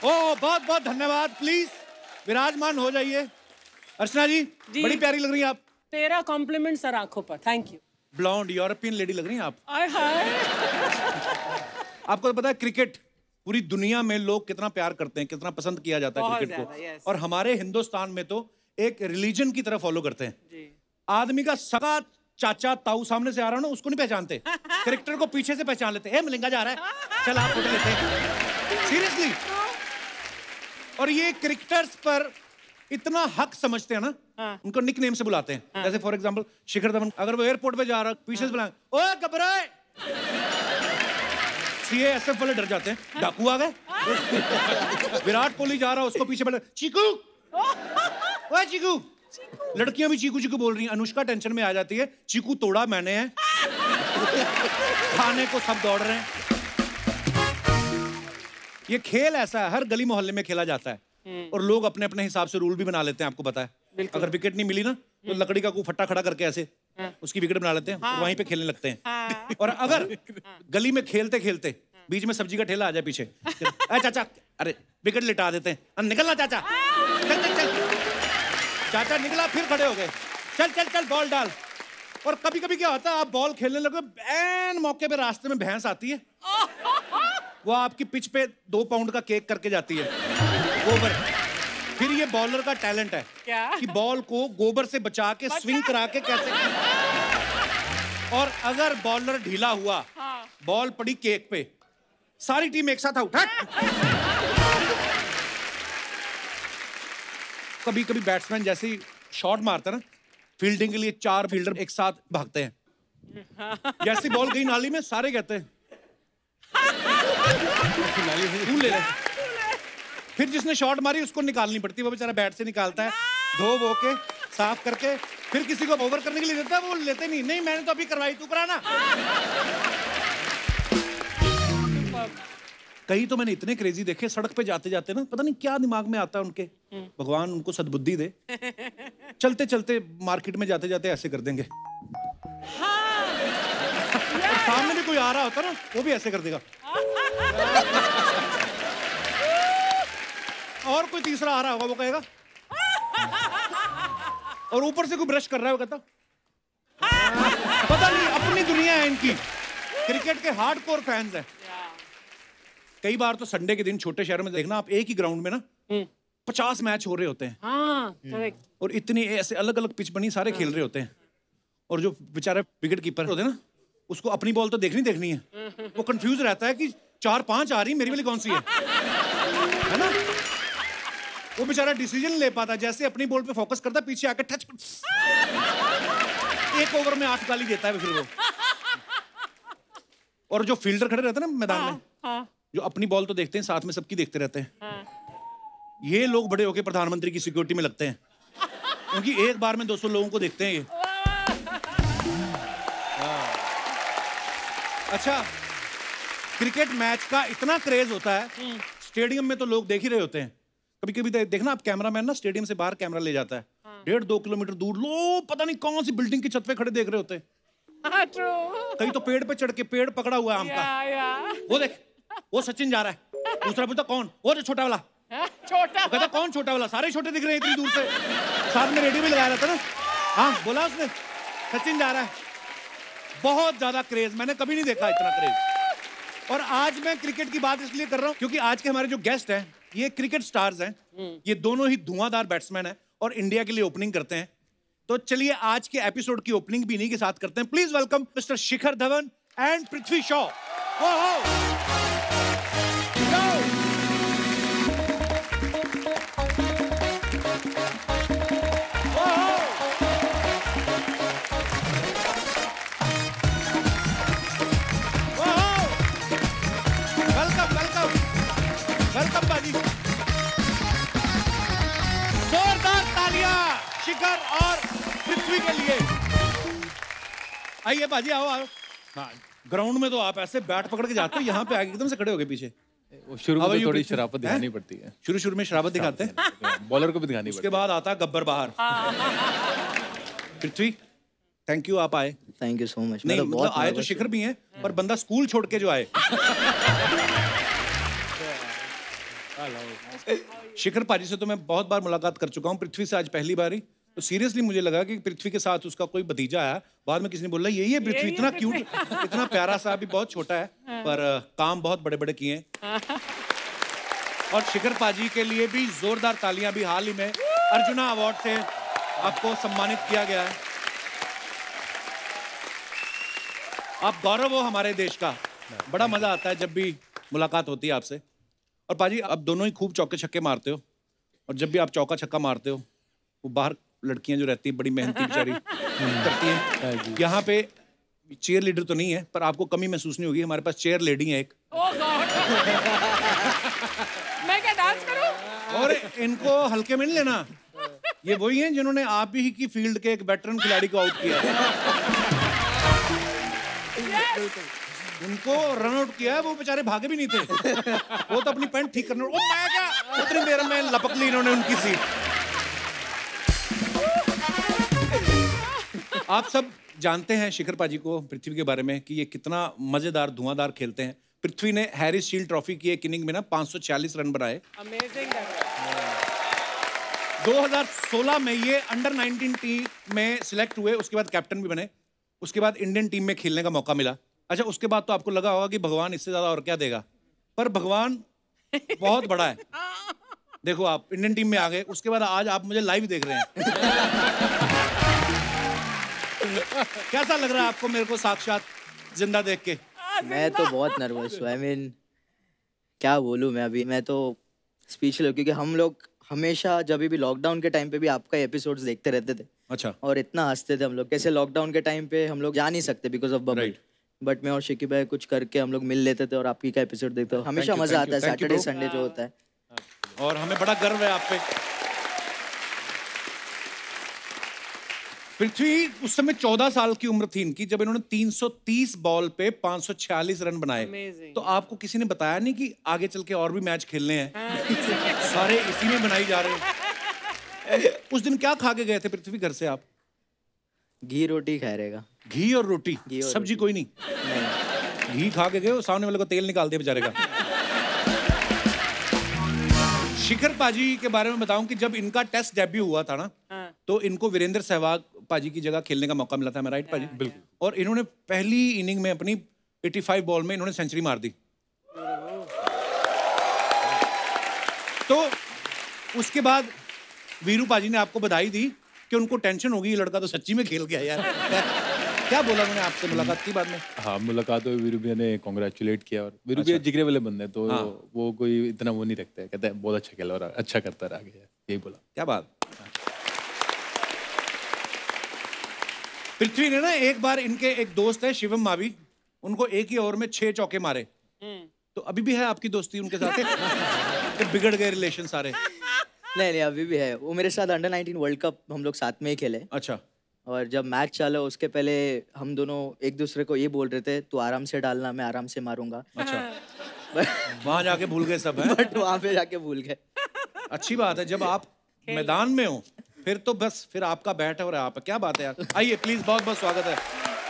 ओ बहुत बहुत धन्यवाद। प्लीज विराजमान हो जाइए। अर्चना जी बड़ी प्यारी लग रही हैं आप। तेरा कॉम्प्लीमेंट सर आंखों पर, thank you. Blonde European lady लग रही हैं आप। आय हाय। आपको तो पता है क्रिकेट पूरी दुनिया में लोग कितना प्यार करते हैं, कितना पसंद किया जाता है क्रिकेट को। और हमारे हिंदुस्तान में तो एक रिलीजन की तरह फॉलो करते हैं। आदमी का सगा चाचा ताऊ सामने से आ रहा हो ना, उसको नहीं पहचानते, क्रिकेटर को पीछे से पहचान लेते हैं। मिलेंगा जा रहा है, चल आप फोटो लेते हैं। सीरियसली। और ये क्रिकेटर्स पर इतना हक समझते हैं ना, उनको निक नेम से बुलाते हैं। जैसे फॉर एग्जांपल शिखर धवन, अगर वो एयरपोर्ट पे जा रहा है, पीछे से बुलाएं, ओए घबराए। सीएएसएफ वाले डर जाते हैं, डाकू आ गए। विराट कोहली जा रहा है, उसको पीछे बुलाएं, चीकू, ओए चीकू। लड़कियां भी चीकू चीकू बोल रही हैं। अनुष्का टेंशन में आ जाती है, चीकू तोड़ा मैंने है। खाने को सब दौड़ रहे हैं। ये खेल ऐसा है, हर गली मोहल्ले में खेला जाता है और लोग अपने अपने हिसाब से रूल भी बना लेते हैं। आपको पता है, अगर विकेट नहीं मिली ना तो लकड़ी का कोई फट्टा खड़ा करके ऐसे उसकी विकेट बना लेते हैं और वहीं पे खेलने लगते हैं। और अगर गली में खेलते खेलते बीच में सब्जी का ठेला आ जाए पीछे, अरे चाचा, अरे विकेट लिटा देते हैं। निकलना चाचा, चल चल चल। चाचा निकला, फिर खड़े हो गए, चल चल चल बॉल डाल। और कभी कभी क्या होता है, आप बॉल खेलने लगे, एन मौके पे रास्ते में भैंस आती है, वो आपकी पिच पे 2 पाउंड का केक करके जाती है, गोबर। फिर ये बॉलर का टैलेंट है क्या? कि बॉल को गोबर से बचा के स्विंग करा के कैसे। और अगर बॉलर ढीला हुआ, बॉल पड़ी केक पे, सारी टीम एक साथ आउट। कभी कभी बैट्समैन जैसे ही शॉट मारता है ना, फील्डिंग के लिए 4 फील्डर एक साथ भागते हैं। जैसी बॉल गई नाली में, सारे कहते हैं तू ले ले। फिर जिसने शॉट मारी उसको निकालनी पड़ती है, वो बेचारा बैट से निकालता है, धो वो के साफ करके, फिर किसी को ओवर करने के लिए देता है, वो लेते नहीं। नहीं मैंने तो अभी करवाई, तू कराना। कई तो मैंने इतने क्रेजी देखे, सड़क पे जाते जाते ना, पता नहीं क्या दिमाग में आता है उनके, भगवान उनको सद्बुद्धि दे। चलते चलते मार्केट में जाते जाते ऐसे कर देंगे। और सामने भी कोई आ रहा होता ना, वो भी ऐसे कर देगा। और कोई तीसरा आ रहा होगा, वो कहेगा। और ऊपर से कोई ब्रश कर रहा है, वो कहता पता नहीं, अपनी दुनिया है इनकी। क्रिकेट के हार्डकोर फैंस हैं। कई बार तो संडे के दिन छोटे शहरों में देखना आप, एक ही ग्राउंड में ना 50 मैच हो रहे होते हैं। और इतनी ऐसे अलग अलग पिच बनी, सारे खेल रहे होते हैं। और जो बेचारा विकेट कीपर होते हैं ना, उसको अपनी बॉल तो देखनी है। वो कंफ्यूज रहता है कि 4-5 आ रही, मेरी वाली कौन सी है ना। वो बेचारा डिसीजन ले पाता, जैसे अपनी बॉल पे फोकस करता, पीछे आके टच, एक ओवर में 8 गाली देता है फिर वो। और जो फील्डर खड़े रहते हैं ना मैदान में, जो अपनी बॉल तो देखते हैं, साथ में सबकी देखते रहते हैं। ये लोग बड़े होके प्रधानमंत्री की सिक्योरिटी में लगते हैं, क्योंकि एक बार में 200 लोगों को देखते हैं ये। अच्छा, क्रिकेट मैच का इतना क्रेज होता है, स्टेडियम में तो लोग देख ही रहे होते हैं। कभी कभी देखना आप, कैमरामैन ना स्टेडियम से बाहर कैमरा ले जाता है, 1.5-2 किलोमीटर दूर लोग पता नहीं कौन सी बिल्डिंग की छत पे खड़े देख रहे होते हैं। कहीं तो पेड़ पे चढ़ के, पेड़ पकड़ा हुआ है आम का, वो देख, वो सचिन जा रहा है। दूसरा पूछता कौन, वो जो छोटा वाला। छोटा कहता कौन छोटा वाला, सारे छोटे दिख रहे हैं इतनी दूर से। साथ में रेडियो भी लगाया रहता ना। हाँ बोला उसने, सचिन जा रहा है। बहुत ज्यादा क्रेज, मैंने कभी नहीं देखा इतना क्रेज। और आज मैं क्रिकेट की बात इसलिए कर रहा हूँ क्योंकि आज के हमारे जो गेस्ट हैं, ये क्रिकेट स्टार्स हैं। ये दोनों ही धुआंधार बैट्समैन हैं और इंडिया के लिए ओपनिंग करते हैं। तो चलिए आज के एपिसोड की ओपनिंग भी इन्हीं के साथ करते हैं। Please welcome mister Shikhar Dhawan and Prithvi Shaw. Welcome बाजी, जोरदार तालियां शिखर और पृथ्वी के लिए। आइए बाजी, आओ आओ। हाँ, ग्राउंड में तो आप ऐसे बैट पकड़ के जाते हो, यहाँ पे आगे एकदम से खड़े हो गए पीछे। वो शुरू में थोड़ी शराफत दिखानी पड़ती है। शुरू में शराफत दिखाते हैं, बॉलर को भी दिखानी पड़ती है। उसके बाद आता है गब्बर बाहर। पृथ्वी, थैंक यू, आप आए। Thank you so much. नहीं मतलब आए तो शिखर भी हैं, पर बंदा स्कूल छोड़ के जो आए। शिखर पाजी से तो मैं बहुत बार मुलाकात कर चुका हूँ, पृथ्वी से आज पहली बार ही। तो सीरियसली मुझे लगा कि पृथ्वी के साथ उसका कोई भतीजा आया। बाद में किसी ने बोला यही है पृथ्वी, इतना क्यूट, इतना प्यारा सा, अभी बहुत छोटा है पर काम बहुत बड़े बड़े किए हैं। और शिखर पाजी के लिए भी जोरदार तालियां। भी हाल ही में अर्जुना अवार्ड से आपको सम्मानित किया गया है। आप गौरव हो हमारे देश का। बड़ा मजा आता है जब भी मुलाकात होती है आपसे। और पाजी आप दोनों ही खूब चौके छक्के मारते हो, और जब भी आप चौका छक्का मारते हो वो बाहर लड़कियां जो रहती हैं बड़ी मेहनती बेचारी करती हैं। यहाँ पे चेयर लीडर तो नहीं है पर आपको कमी महसूस नहीं होगी, हमारे पास चेयर लेडी है एक। मैं क्या डांस करूं? और इनको हल्के में नहीं लेना, ये वही हैं जिन्होंने आप ही की फील्ड के एक वेटरन खिलाड़ी को आउट किया है। उनको रन आउट किया है, वो बेचारे भागे भी नहीं थे। वो तो अपनी पैंट ठीक करने, ओ मैं क्या, उतनी देर में लपक ली इन्होंने उनकी सीट। आप सब जानते हैं शिखर पाजी को, पृथ्वी के बारे में कि ये कितना मजेदार धुआंधार खेलते हैं। पृथ्वी ने हैरिस शील्ड ट्रॉफी की एक इनिंग में ना 546 रन बनाए। अमेजिंग। 2016 में ये अंडर 19 टीम में सिलेक्ट हुए, उसके बाद कैप्टन भी बने, उसके बाद इंडियन टीम में खेलने का मौका मिला। अच्छा, उसके बाद तो आपको लगा होगा कि भगवान इससे ज्यादा और क्या देगा, पर भगवान बहुत बड़ा है। देखो आप इंडियन टीम में आ गए, उसके बाद आज आप मुझे लाइव देख रहे हैं। कैसा लग रहा है आपको मेरे को साक्षात जिंदा देख के? मैं तो बहुत नर्वस हूँ। I mean, क्या बोलूँ मैं अभी, मैं तो स्पीचलेस हूँ क्योंकि हम लोग हमेशा जब भी लॉकडाउन के टाइम पे भी आपका एपिसोड्स देखते रहते थे। अच्छा। और इतना हंसते थे हम लोग, कैसे लॉकडाउन के टाइम पे हम लोग जा नहीं सकते बिकॉज ऑफ बबल, बट मैं और शिकी भाई कुछ करके हम लोग मिल लेते थे और आपकी का एपिसोड देखते थे। हमेशा मजा आता है सैटरडे संडे जो होता है, और हमें बड़ा गर्व है आप पे। पृथ्वी उस समय 14 साल की उम्र थी इनकी जब इन्होंने 330 बॉल पे 546 रन बनाए। तो आपको किसी ने बताया नहीं कि आगे चल के और भी मैच खेलने हैं? सारे इसी में बनाई जा रहे हैं। उस दिन क्या खा के गए थे पृथ्वी घर से आप? घी रोटी खा रहेगा। घी और रोटी, सब्जी कोई नहीं? घी खा के गए, सामने वाले को तेल निकाल दिया बेचारे का। शिखर पाजी के बारे में बताऊं कि जब इनका टेस्ट डेब्यू हुआ था ना, तो इनको वीरेंद्र सहवाग पाजी की जगह खेलने का मौका मिला था। मैं राइट पाजी? बिल्कुल। और इन्होंने पहली इनिंग में अपनी 85 बॉल में इन्होंने सेंचुरी मार दी। तो उसके बाद वीरू पाजी ने आपको बधाई दी कि उनको टेंशन होगी, ये लड़का तो सच्ची में खेल गया यार। क्या बोला उन्होंने आपसे मुलाकात की बाद में? हाँ, मुलाकात हुई, वीरू भैया ने कांग्रेचुलेट किया। और वीरू भैया जिगरे वाले बंदे तो वो कोई इतना वो नहीं रखते, कहते हैं बहुत अच्छा खेला और अच्छा करता रहा आगे, यही बोला। क्या बात। पृथ्वी ने ना एक बार, इनके एक दोस्त है शिवम मावी, उनको एक ही ओवर में 6 चौके मारे। तो अभी भी है आपकी दोस्ती उनके साथ? कि बिगड़ गए रिलेशन सारे? नहीं, अभी भी है। वो मेरे साथ अंडर 19 वर्ल्ड कप हम लोग साथ में ही खेले। अच्छा। और जब मैच चला उसके पहले हम दोनों एक दूसरे को ये बोल रहे थे, तू आराम से डालना, मैं आराम से मारूंगा। अच्छा। वहां जाके भूल गए सब है? बट वहां पे जाके भूल गए। अच्छी बात है, जब आप मैदान में हो फिर तो बस, फिर आपका बैट है और आप। क्या बात है यार। आइए प्लीज, बहुत बहुत स्वागत है।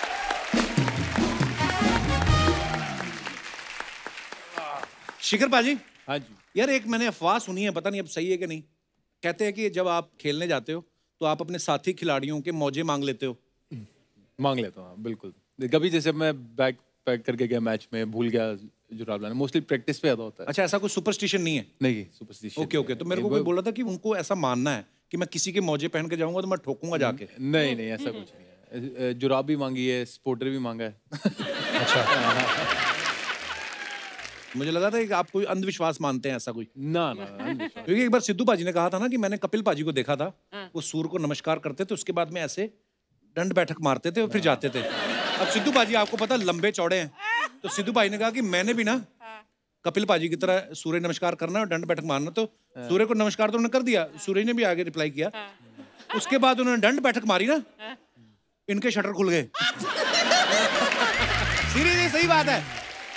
शिखर पाजी। हाँ जी। यार एक मैंने अफवाह सुनी है, पता नहीं अब सही है कि नहीं, कहते हैं कि जब आप खेलने जाते हो तो आप अपने साथी खिलाड़ियों के मौजे मांग लेते हो। मांग लेता हूँ बिल्कुल। कभी जैसे मैं बैग पैक करके गया मैच में, भूल गया जुराब लाना, मोस्टली प्रैक्टिस पे ज्यादा होता है। अच्छा, ऐसा कोई सुपरस्टिशन नहीं है? नहीं, सुपरस्टिशन। ओके। तो मेरे को कोई बोल रहा था कि उनको ऐसा मानना है कि मैं किसी के मौजे पहन के जाऊंगा तो मैं ठोकूंगा जाके। नहीं, ऐसा कुछ नहीं है। जुराब भी मांगी है, स्पोर्टर भी मांगा है। अच्छा। मुझे लगा था कि आप कोई अंधविश्वास मानते हैं, ऐसा कोई? ना, क्योंकि एक बार सिद्धू पाजी ने कहा था ना कि मैंने कपिल पाजी को देखा था, वो सूर्य को नमस्कार करते थे, उसके बाद में ऐसे दंड बैठक मारते थे और फिर जाते थे। अब सिद्धू पाजी आपको पता लंबे चौड़े हैं, तो सिद्धू पाजी ने कहा कि मैंने भी ना कपिल पाजी की तरह सूर्य नमस्कार करना और दंड बैठक मारना। तो सूर्य को नमस्कार तो उन्होंने कर दिया, सूर्य ने भी आगे रिप्लाई किया। उसके बाद उन्होंने दंड बैठक मारी ना, इनके शटर खुल गए। सीरियसली, सही बात है।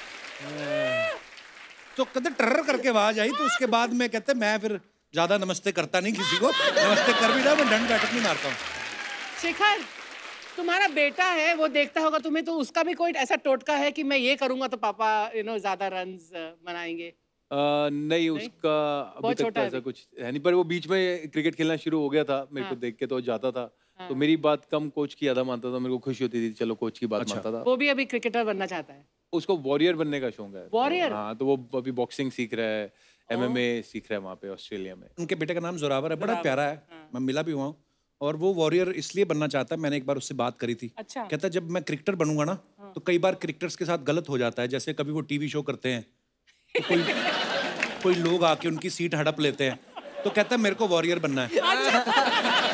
तो कहते टर्र करके आवाज आई, तो उसके बाद में कहते मैं फिर ज्यादा नमस्ते करता नहीं किसी को, नमस्ते कर भी रहा, मैं दंड बैठक नहीं मारता हूँ। शिखर, तुम्हारा बेटा है, वो देखता होगा तुम्हें, तो उसका भी कोई ऐसा टोटका है कि मैं ये करूंगा तो पापा ज्यादा रन्स बनाएंगे? नहीं, उसका अभी तक तो ऐसा कुछ है नहीं, पर वो बीच में क्रिकेट खेलना शुरू हो गया था, मेरे को देख के तो जाता था। तो मेरी बात कम कोच की ज्यादा मानता था, मेरे को खुशी होती थी, चलो कोच की बात मानता था। वो भी अभी क्रिकेटर बनना चाहता है। उसको वॉरियर बनने का शौक है। वॉरियर? हाँ, तो वो अभी बॉक्सिंग सीख रहा है, MMA सीख रहा है वहाँ पे ऑस्ट्रेलिया में। उनके बेटे का नाम जोरावर है, बड़ा प्यारा है, मैं मिला भी हुआ हूँ। और वो वॉरियर इसलिए बनना चाहता है, मैंने एक बार उससे बात करी थी। अच्छा। कहता है जब मैं क्रिकेटर बनूंगा ना, तो कई बार क्रिकेटर्स के साथ गलत हो जाता है। जैसे कभी वो टीवी शो करते हैं तो कोई लोग आके उनकी सीट हड़प लेते हैं, तो कहता है मेरे को वॉरियर बनना है।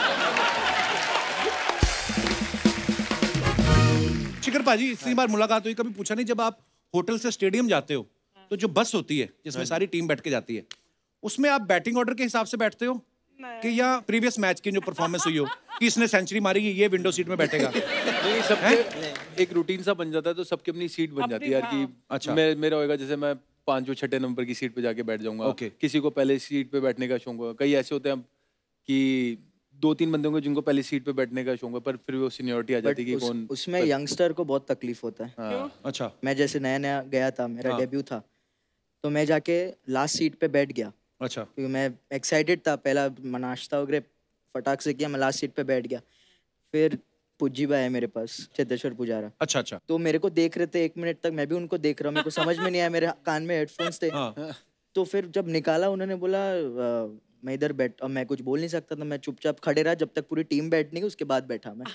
शिखर पाजी, इतनी बार मुलाकात हुई, कभी पूछा नहीं जब आप होटल से स्टेडियम जाते हो तो जो बस होती है जिसमें सारी टीम बैठ के जाती है, उसमें आप बैटिंग ऑर्डर के हिसाब से बैठते हो कि या प्रीवियस मैच की जो परफॉर्मेंस हुई हो कि इसने सेंचुरी मारी, ये विंडो सीट में बैठेगा? नहीं, सबके एक रूटीन सा बन जाता है, तो सबकी अपनी सीट बन जाती है यार कि अच्छा, मेरा होएगा जैसे मैं 5 6 नंबर की सीट पे जाके बैठ जाऊंगा। किसी को पहले सीट पे बैठने का शौक होगा, कई ऐसे होते हैं कि 2-3 बंदे होंगे जिनको पहले सीट पे बैठने का शौक है, पर फिर वो सीनियरिटी आ जाती है कि कौन। उसमें यंगस्टर को बहुत तकलीफ होता है। अच्छा। मैं जैसे नया नया गया था, मेरा डेब्यू था, तो मैं जाके लास्ट सीट पे बैठ गया। अच्छा। क्योंकि मैं एक्साइटेड था, पहला नाश्ता वगैरह फटाक से किया, मैं लास्ट सीट पे बैठ गया। फिर पुज्जीबा है मेरे पास, चेतेश्वर पुजारा। अच्छा अच्छा। तो मेरे को देख रहे थे 1 मिनट तक, मैं भी उनको देख रहा हूँ, मेरे को समझ में नहीं आया, मेरे कान में हेडफोन्स थे। तो फिर जब निकाला उन्होंने बोला मैं इधर बैठ, और मैं कुछ बोल नहीं सकता था, मैं चुपचाप खड़े रहा जब तक पूरी टीम बैठने की, उसके बाद बैठा मैं।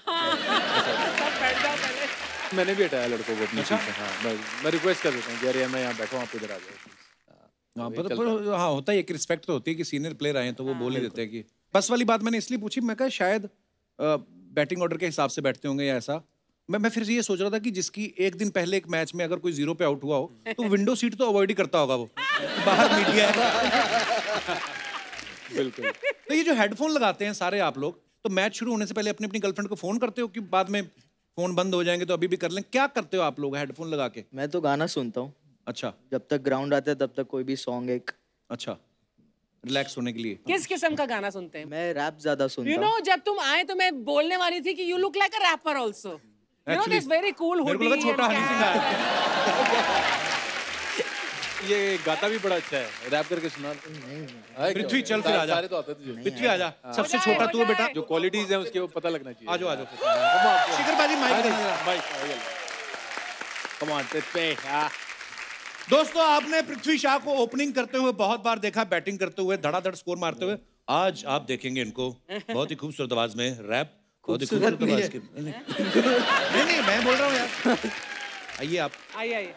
मैंने भी हटाया लड़कों को अपनी सीट से। हाँ, मैं रिक्वेस्ट कर देता हूँ कि अरे मैं यहाँ बैठा हूँ, आप इधर आ जाओ। हाँ, होता है, एक रिस्पेक्ट तो होती है कि सीनियर प्लेयर आए हैं तो वो बोल ही देते हैं कि। बस वाली बात मैंने इसलिए पूछी, मैं कहा शायद बैटिंग ऑर्डर के हिसाब से बैठते होंगे या ऐसा। मैं फिर से ये सोच रहा था कि जिसकी एक दिन पहले एक मैच में अगर कोई 0 पे आउट हुआ हो तो विंडो सीट तो अवॉइड ही करता होगा वो, बाहर मीडिया है। बिल्कुल। तो ये जो हेडफोन लगाते हैं सारे आप लोग, तो मैच शुरू होने से पहले अपनी अपनी गर्लफ्रेंड को फोन करते हो कि बाद में फोन बंद हो जाएंगे तो अभी भी कर लें? क्या करते हो आप लोग हेडफोन लगा के? मैं तो गाना सुनता हूँ। अच्छा। जब तक ग्राउंड आता है तब तक कोई भी सॉन्ग एक। अच्छा, रिलैक्स होने के लिए। किस किस्म का गाना सुनते हैं? मैं रैप ज्यादा सुनता हूँ। You know, जब तुम आए तो मैं बोलने वाली थी कि you look like a rapper also. You know this very cool hoodie. मेरे को लगा छोटा हनी सिंह आया। ये गाता भी बड़ा अच्छा है, रैप करके सुना। पृथ्वी चल फिर आजा। सारे तो आते थे। पृथ्वी आजा, सबसे छोटा तू है बेटा। जो क्वालिटीज हैं उसके वो पता लगना चाहिए। आजो आजो। शिखर भाई माइक। कम ऑन पे। दोस्तों, आपने पृथ्वी शाह को ओपनिंग करते हुए बहुत बार देखा, बैटिंग करते हुए, धड़ाधड़ स्कोर मारते हुए। आज आप देखेंगे इनको बहुत ही खूबसूरत आवाज में रैप, बहुत ही खूबसूरत आवाज की। नहीं, मैं बोल रहा हूँ यार। आइए आप। आइए।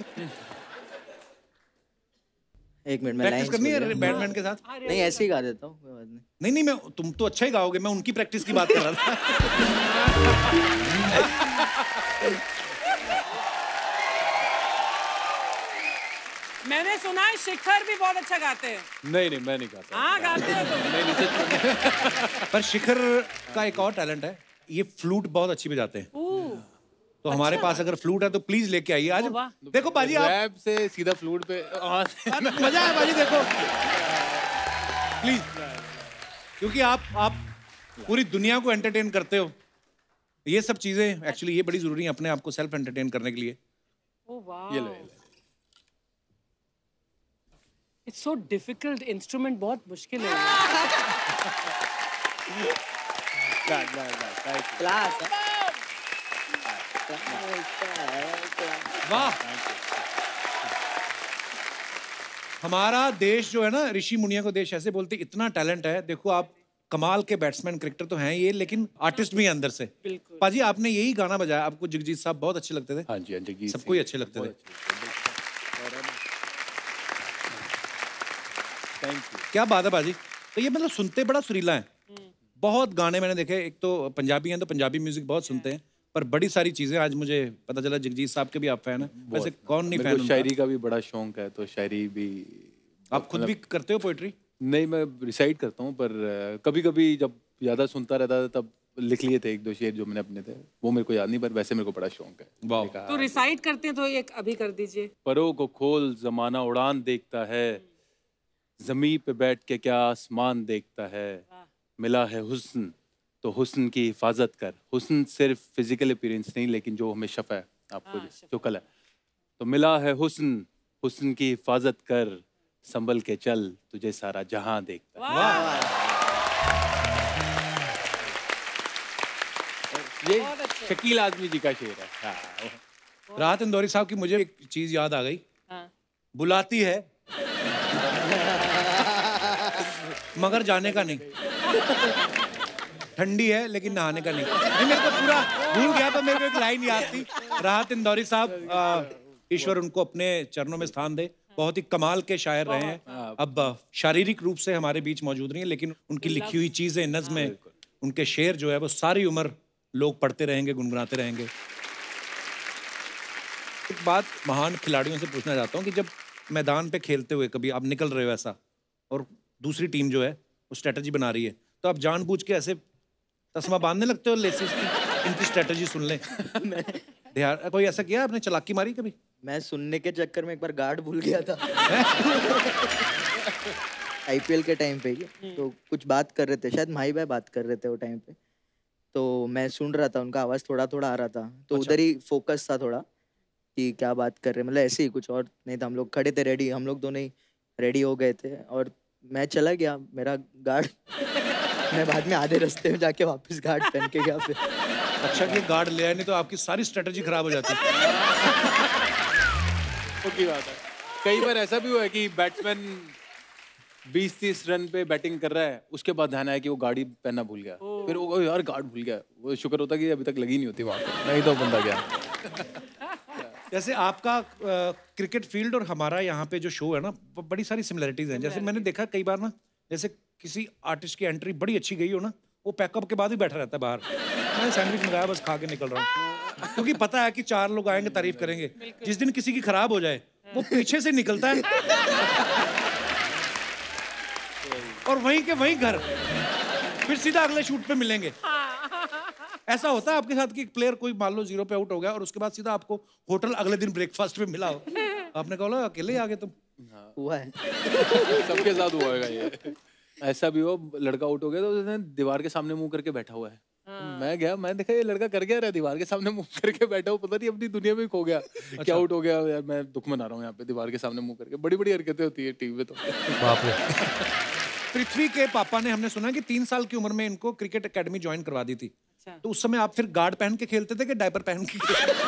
1 मिनट, मैं प्रैक्टिस करनी है बैटमैन के साथ? नहीं, ऐसे ही गा देता हूँ। नहीं, मैं तुम तो अच्छा ही गाओगे, मैं उनकी प्रैक्टिस की बात कर रहा था। मैंने सुना है शिखर भी बहुत अच्छा गाते हैं। नहीं, मैं नहीं गाता। हाँ, गाते हो तुम। पर शिखर का एक और टैलेंट है, ये फ्लूट बहुत अच्छी बजाते हैं। तो हमारे पास अगर फ्लूट है तो प्लीज लेके आइए आज। देखो बाजी, आप रैप से सीधा फ्लूट पे मजा है बाजी, देखो प्लीज, क्योंकि आप पूरी दुनिया को एंटरटेन करते हो। ये सब चीजें एक्चुअली ये बड़ी जरूरी है अपने आप को सेल्फ एंटरटेन करने के लिए। ये लो। It's so difficult, इंस्ट्रूमेंट बहुत मुश्किल है। क्लास। वाह। हमारा देश जो है ना, ऋषि मुनिया को देश ऐसे बोलते, इतना टैलेंट है। देखो आप कमाल के बैट्समैन, क्रिकेटर तो हैं ये, लेकिन आर्टिस्ट भी हैं अंदर से। पाजी, आपने यही गाना बजाया, आपको जगजीत साहब बहुत अच्छे लगते थे? हाँ जी, जगजीत सबको ही अच्छे लगते थे। Thank you. क्या बात है बाजी। तो ये मतलब सुनते बड़ा सुरीला है। बहुत गाने मैंने देखे, एक तो पंजाबी हैं तो पंजाबी म्यूजिक बहुत सुनते हैं, पर बड़ी सारी चीजें आज मुझे पता चला जगजीत साहब के भी आप फैन हैं। वैसे कौन नहीं फैन? शायरी का भी बड़ा शौक है, तो शायरी भी। आप खुद भी करते हो पोएट्री? नहीं, मैं रिसाइट करता हूँ, पर कभी कभी जब ज्यादा सुनता रहता था तब लिख लिए थे 1-2 शेर जो मैंने अपने थे, वो मेरे को याद नहीं, पर वैसे मेरे को बड़ा शौक है। तो रिसाइट करते हैं तो एक अभी कर दीजिए। परों को खोल, जमाना उड़ान देखता है, ज़मीन पे बैठ के क्या आसमान देखता है, मिला है हुस्न तो हुस्न की हिफाजत कर। हुस्न सिर्फ फिजिकल अपीयरेंस नहीं, लेकिन जो हमें शफ़ा है आपको जो कल है, तो मिला है हुस्न, हुस्न की हिफाजत कर, संभल के चल तुझे सारा जहां देखता है। ये शकील आदमी जी का शेर है। हाँ। राहत इंदौरी साहब की मुझे एक चीज याद आ गई। हाँ। बुलाती है मगर जाने का नहीं, ठंडी है लेकिन नहाने का नहीं। मेरे को पूरा भूल गया था, मेरे को एक लाइन याद थी। राहत इंदौरी साहब, ईश्वर उनको अपने चरणों में स्थान दे, बहुत ही कमाल के शायर रहे हैं। अब शारीरिक रूप से हमारे बीच मौजूद नहीं है, लेकिन उनकी लिखी हुई चीजें, नज़्में, उनके शेर जो है वो सारी उम्र लोग पढ़ते रहेंगे, गुनगुनाते रहेंगे। एक बात महान खिलाड़ियों से पूछना चाहता हूँ कि जब मैदान पे खेलते हुए कभी आप निकल रहे हो ऐसा और दूसरी टीम जो है वो स्ट्रेटजी बना रही है, तो आप जानबूझ के ऐसे तस्मा बांधने लगते हो लेसेस की, इनकी स्ट्रेटजी सुन लें? कोई ऐसा किया आपने, चालाकी मारी कभी? मैं सुनने के चक्कर में एक बार गार्ड भूल गया था। आईपीएल के टाइम पे ही तो कुछ बात कर रहे थे, शायद माही भाई बात कर रहे थे वो टाइम पे, तो मैं सुन रहा था, उनका आवाज थोड़ा थोड़ा आ रहा था, तो उधर ही फोकस था थोड़ा कि क्या बात कर रहे, मतलब ऐसे ही, कुछ और नहीं था। हम लोग खड़े थे रेडी, हम लोग दोनों ही रेडी हो गए थे और मैं चला गया, मेरा गार्ड मैं बाद में आधे रास्ते में जाके वापस गार्ड पहन के गया फिर। अच्छा कि गार्ड ले आए, नहीं तो आपकी सारी स्ट्रेटजी खराब हो जाती। की बात है। कई बार ऐसा भी हुआ है कि बैट्समैन 20-30 रन पे बैटिंग कर रहा है, उसके बाद ध्यान आया कि वो गाड़ी पहनना भूल गया, फिर वो यार गार्ड भूल गया, वो शुक्र होता कि अभी तक लगी नहीं होती वहाँ पे, नहीं तो बंदा गया। जैसे आपका क्रिकेट फील्ड और हमारा यहाँ पे जो शो है ना, बड़ी सारी सिमिलरिटीज हैं। जैसे मैंने देखा कई बार ना, जैसे किसी आर्टिस्ट की एंट्री बड़ी अच्छी गई हो ना, वो पैकअप के बाद ही बैठा रहता है बाहर, मैं सैंडविच मंगाया बस खा के निकल रहा हूँ, क्योंकि पता है कि 4 लोग आएंगे तारीफ करेंगे। जिस दिन किसी की खराब हो जाए वो पीछे से निकलता है और वहीं के वहीं घर, फिर सीधा अगले शूट पे मिलेंगे। ऐसा होता है आपके साथ कि प्लेयर कोई मान लो 0 पे आउट हो गया और उसके बाद सीधा आपको होटल अगले दिन ब्रेकफास्ट पे मिला हो, आपने कहा अकेले ही आ गए तुम? हुआ है, सबके साथ हुआ है ये। ऐसा भी हो, लड़का आउट हो गया तो उसने दीवार के सामने मुंह करके बैठा हुआ है। मैं गया, मैं देखा ये लड़का कर गया रहा, दीवार के सामने मुंह करके बैठा हुआ, पता नहीं अपनी दुनिया में खो गया। अच्छा। क्या आउट हो गया यार, मैं दुख मना रहा हूँ यहाँ पे, दीवार के सामने मुंह करके। बड़ी बड़ी हरकतें होती है टीवी में तो। बाप रे। पृथ्वी के पापा ने, हमने सुना कि 3 साल की उम्र में इनको क्रिकेट एकेडमी ज्वाइन करवा दी थी। तो उस समय आप फिर गार्ड पहन के खेलते थे कि डायपर पहन के?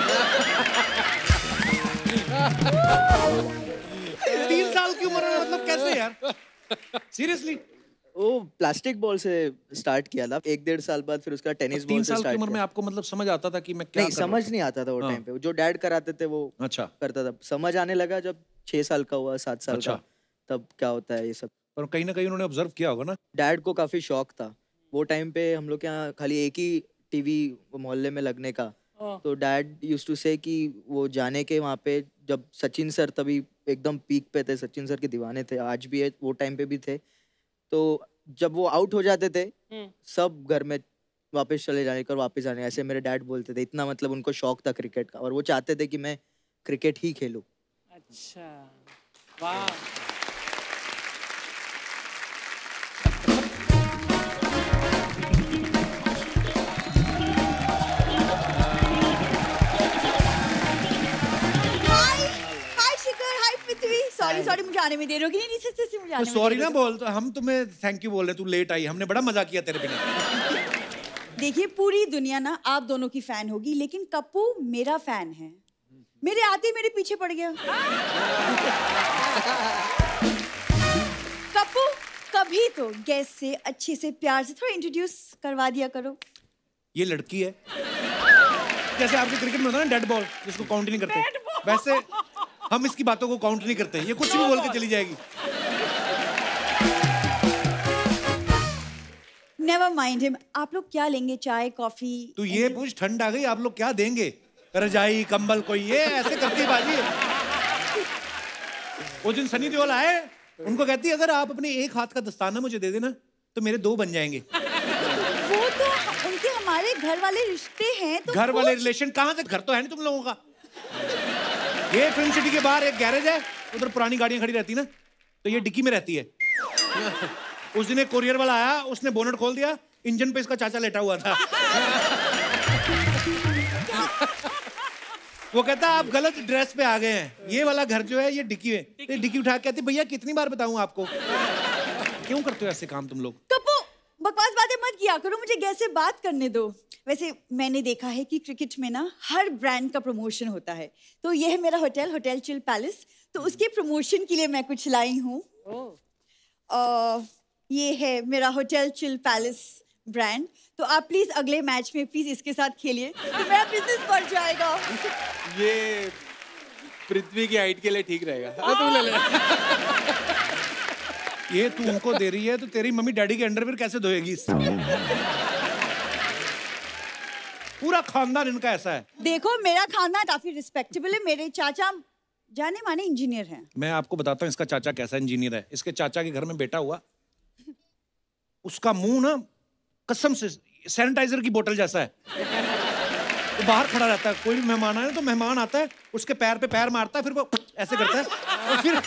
3 साल की उम्र में, मतलब कैसे यार, सीरियसली? वो प्लास्टिक बॉल से स्टार्ट किया था, 1-1.5 साल बाद फिर उसका टेनिस बॉल से स्टार्ट किया। 3 साल की उम्र में आपको मतलब समझ आता था कि मैं क्या नहीं, समझ नहीं आता था वो टाइम पे, जो डैड कराते थे वो अच्छा करता था। समझ आने लगा जब 6 साल का हुआ, 7 साल का, तब क्या होता है ये सब। और कहीं ना कहीं उन्होंने ऑब्जर्व किया होगा ना। डैड को काफी शौक था वो टाइम पे, हम लोग के यहाँ खाली एक ही टीवी मोहल्ले में लगने का, तो डैड यूज्ड टू से कि वो जाने के वहाँ पे, जब सचिन सर तभी एकदम पीक पे थे, सचिन सर के दीवाने थे, आज भी है, वो टाइम पे भी थे, तो जब वो आउट हो जाते थे सब घर में वापस चले जाने का, वापस आने, ऐसे मेरे डैड बोलते थे। इतना मतलब उनको शौक था क्रिकेट का और वो चाहते थे कि मैं क्रिकेट ही खेलूं। अच्छा, वाह। सॉरी मुझे आने में देर होगी। नहीं से मुझे आने में सॉरी ना बोल, तो हम तुम्हें थैंक यू बोल रहे, तू लेट आई, हमने बड़ा मजा किया तेरे बिना। देखिए पूरी दुनिया ना आप दोनों की फैन होगी, लेकिन कप्पू मेरा फैन है, मेरे आते मेरे पीछे पड़ गया। कप्पू कभी तो गेस्ट से अच्छे से प्यार से थोड़ा इंट्रोड्यूस करवा दिया करो। ये लड़की है, जैसे आपके क्रिकेट में होता है ना डेड बॉल, जिसको काउंट नहीं करते, वैसे हम इसकी बातों को काउंट नहीं करते, ये कुछ भी बोल के चली जाएगी। Never mind him. आप लोग क्या लेंगे, चाय कॉफी? तू ये पूछ, ठंड आ गई, आप लोग क्या देंगे? रजाई कंबल कोई, ये ऐसे करती बाजी। वो दिन सनी देओल आए, उनको कहती है अगर आप अपने एक हाथ का दस्ताना मुझे दे देना तो मेरे 2 बन जाएंगे। वो तो उनके हमारे घर वाले रिश्ते हैं। तो घर वाले रिलेशन कहाँ से? घर तो है नहीं तुम लोगों का। ये फिल्म सिटी के बाहर एक गैरेज है, उधर पुरानी गाड़ियां खड़ी रहती ना, तो ये डिक्की में रहती है। उस दिन एक कोरियर वाला आया, उसने बोनट खोल दिया, इंजन पे इसका चाचा लेटा हुआ था। वो कहता है आप गलत ड्रेस पे आ गए हैं, ये वाला घर जो है ये डिक्की है। तो डिक्की उठा के कहती भैया कितनी बार बताऊं आपको। क्यों करते हो ऐसे काम तुम लोग? कप्पू बकवास बातें मत किया करो, मुझे गैस से बात करने दो। वैसे मैंने देखा है कि क्रिकेट में ना हर ब्रांड का प्रमोशन होता है, तो ये है मेरा होटल चिल पैलेस, तो उसके प्रमोशन के लिए मैं कुछ लाई हूँ। ये है मेरा होटल चिल पैलेस ब्रांड, तो आप प्लीज अगले मैच में प्लीज इसके साथ खेलिए, तो मेरा बिजनेस बढ़ जाएगा। ये पृथ्वी की हाइट के लिए ठीक रहेगा। तू ले ले। ये तू उनको दे रही है तो तेरी मम्मी डैडी के अंडरवियर कैसे धोएगी इससे? पूरा खानदान इनका ऐसा है। देखो मेरा खानदान काफी रिस्पेक्टेबल है, मेरे चाचा जाने माने इंजीनियर हैं। मैं आपको बताता हूँ इसका चाचा कैसा इंजीनियर है। इसके चाचा के घर में बेटा हुआ, उसका मुंह ना कसम से सैनिटाइजर की बोतल जैसा है। तो बाहर खड़ा रहता है, कोई भी मेहमान आए तो मेहमान आता है उसके पैर पे पैर मारता है, फिर वो ऐसे करता है और फिर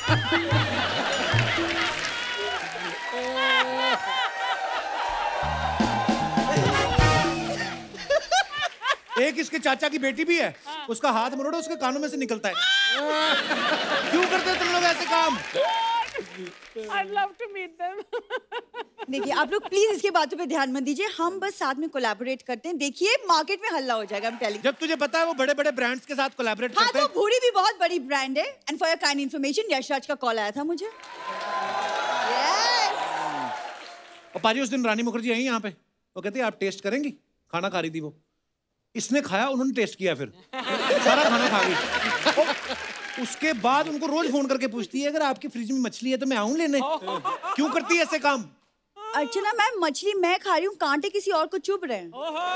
एक इसके चाचा की बेटी भी है, उसका हाथ मरोड़ो उसके कानों में से निकलता है। क्यों करते हो तुम लोग ऐसे काम? I'd love to meet them. देखिए आप लोग प्लीज इसकी बातों पे ध्यान मत दीजिए, हम बस साथ में कोलैबोरेट करते हैं। देखिए मार्केट में हल्ला हो जाएगा। I'm telling you। जब तुझे पता है वो बड़े बड़े ब्रांड्स के साथ कोलैबोरेट हाँ करते हैं। तो भूरी भी बहुत बड़ी ब्रांड है। And for your kind information Yashraj का कॉल आया था मुझे। yes। और पाजी उस दिन रानी मुखर्जी आई यहाँ पे, वो कहती है आप टेस्ट करेंगी? खाना खा रही थी वो, इसने खाया, उन्होंने टेस्ट किया, फिर सारा खाना खा गई। उसके बाद उनको रोज फोन करके पूछती है अगर आपकी फ्रिज में मछली है तो मैं आऊं लेने। क्यों करती है ऐसे काम? अर्चना मैम मछली मैं खा रही हूँ, कांटे किसी और को चुभ रहे हैं।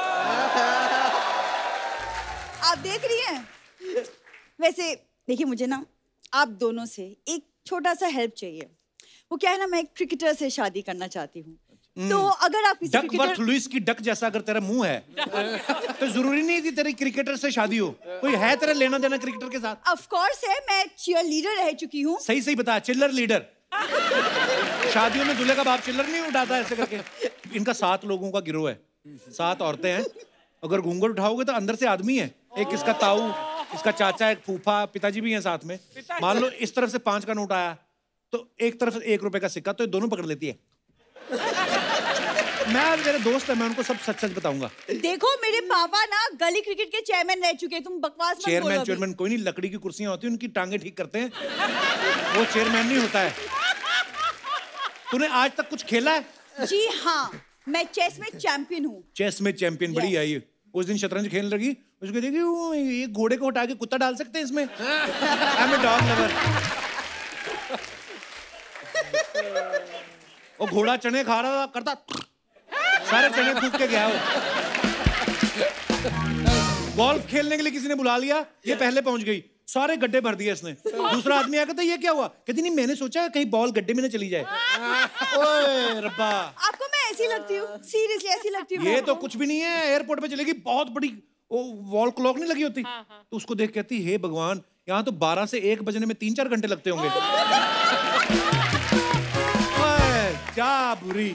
आप देख रही हैं? वैसे देखिए मुझे ना आप दोनों से एक छोटा सा हेल्प चाहिए। वो क्या है ना, मैं एक क्रिकेटर से शादी करना चाहती हूँ। तो अगर आप किसी डकवर्थ लुइस की डक जैसा अगर तेरा मुंह है तो जरूरी नहीं थी तेरी क्रिकेटर से शादी हो। कोई है तेरा लेना देना क्रिकेटर के साथ? ऑफ कोर्स है, मैं चीयर लीडर रह चुकी हूँ। सही सही बता, चिल्लर लीडर। शादियों में दूल्हे का बाप चिल्लर नहीं उठाता ऐसे करके। इनका 7 लोगों का गिरोह है, 7 औरतें हैं। अगर घूंघट उठाओगे तो अंदर से आदमी है। एक इसका ताऊ, इसका चाचा, एक फूफा, पिताजी भी हैं साथ में। मान लो इस तरफ से 5 का नोट आया तो एक तरफ से 1 रुपए का सिक्का, तो ये दोनों पकड़ लेती है। मैं मेरे दोस्त है, मैं उनको सब सच सच बताऊंगा। देखो मेरे पापा ना गली क्रिकेट के चेयरमैन रह चुके हैं, तुम बकवास मत बोलो। चेयरमैन कोई नहीं, लकड़ी की कुर्सियां होती हैं उनकी टांगे ठीक करते हैं, वो चेयरमैन नहीं होता है। तूने आज तक कुछ खेला है? जी हाँ, मैं चेस में चैंपियन हूँ। चेस में चैंपियन, बड़ी आई है। उस दिन शतरंज खेलने लगी, उसको देखी ये घोड़े को हटा के कुत्ता डाल सकते हैं इसमें। I am a dog lover. वो घोड़ा चने खा रहा था, करता सारे चने फूक के गया। वो गोल्फ खेलने के लिए किसी ने बुला लिया, ये पहले पहुंच गई, सारे गड्ढे भर दिए इसने। दूसरा आदमी आया, कहता ये क्या हुआ? कहती नहीं मैंने सोचा कहीं बॉल गड्ढे में न चली जाए। ओए रब्बा, आपको मैं ऐसी लगती हूँ? सीरियसली ऐसी लगती हूँ? ये तो कुछ भी नहीं है। एयरपोर्ट पे चलेगी, बहुत बड़ी वो वॉल क्लॉक नहीं लगी होती, तो उसको देख कहती हे भगवान, यहाँ तो 12 से 1 बजने में 3-4 घंटे लगते होंगे। क्या बुरी।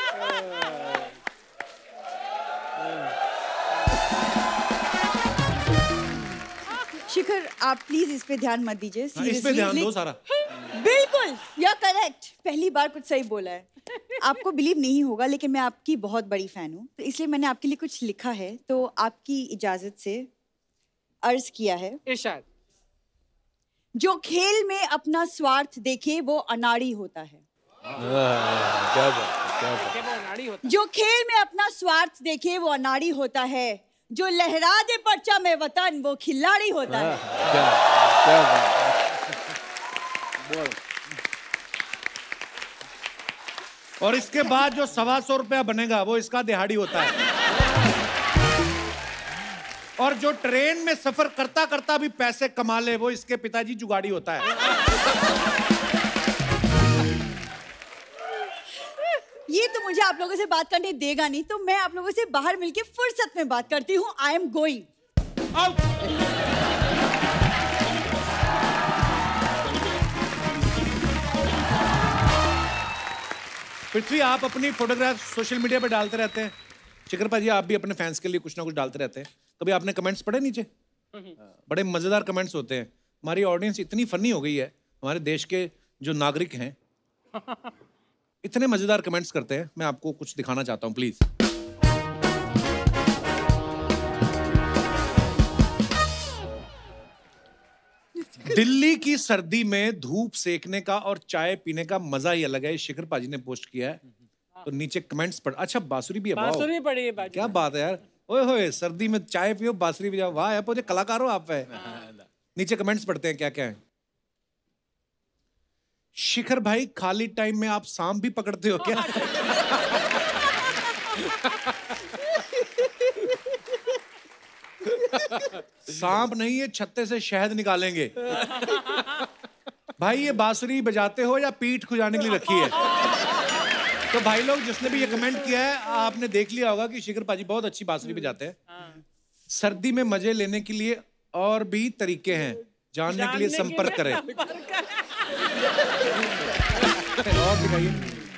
शिखर आप प्लीज इस पे ध्यान मत दीजिए। इस पे ध्यान दो सारा। बिल्कुल, यू आर करेक्ट, पहली बार कुछ सही बोला है। आपको बिलीव नहीं होगा लेकिन मैं आपकी बहुत बड़ी फैन हूँ, तो इसलिए मैंने आपके लिए कुछ लिखा है, तो आपकी इजाजत से अर्ज किया है। इरशाद। जो खेल में अपना स्वार्थ देखे वो अनाड़ी होता है। क्या बात। जो खेल में अपना स्वार्थ देखे वो अनाड़ी होता है, जो लहरा दे परचा में वतन वो खिलाड़ी होता है। क्या बात। और इसके बाद जो 125 रुपया बनेगा वो इसका दिहाड़ी होता है। और जो ट्रेन में सफर करता करता भी पैसे कमा ले वो इसके पिताजी जुगाड़ी होता है। ये तो मुझे आप लोगों से बात करने देगा नहीं, तो मैं आप लोगों से बाहर मिलके फुर्सत में बात करती हूँ। I am going out. Prithvi आप अपनी फोटोग्राफ सोशल मीडिया पे डालते रहते हैं, शिखर पाजी आप भी अपने फैंस के लिए कुछ ना कुछ डालते रहते हैं, कभी आपने कमेंट्स पढ़े नीचे? बड़े मजेदार कमेंट्स होते हैं। हमारी ऑडियंस इतनी फनी हो गई है, हमारे देश के जो नागरिक हैं इतने मजेदार कमेंट्स करते हैं। मैं आपको कुछ दिखाना चाहता हूं, प्लीज। दिल्ली की सर्दी में धूप सेकने का और चाय पीने का मजा ही अलग है। शिखर पाजी ने पोस्ट किया है, तो नीचे कमेंट्स पढ़। अच्छा, बांसुरी भी है, बांसुरी पड़ी है बाजी। क्या बात है यार, ओए होए, सर्दी में चाय पियो, बांसुरी बजाओ, वाह यार, मुझे कलाकार हो आप है। नीचे कमेंट्स पढ़ते हैं क्या क्या है। शिखर भाई, खाली टाइम में आप सांप भी पकड़ते हो क्या? सांप नहीं, ये छत्ते से शहद निकालेंगे। भाई ये बांसुरी बजाते हो या पीठ खुजाने के लिए रखी है? तो भाई लोग, जिसने भी ये कमेंट किया है, आपने देख लिया होगा कि शिखर पाजी बहुत अच्छी बांसुरी बजाते हैं। सर्दी में मजे लेने के लिए और भी तरीके हैं, जानने के लिए संपर्क करें। और दिखाइए।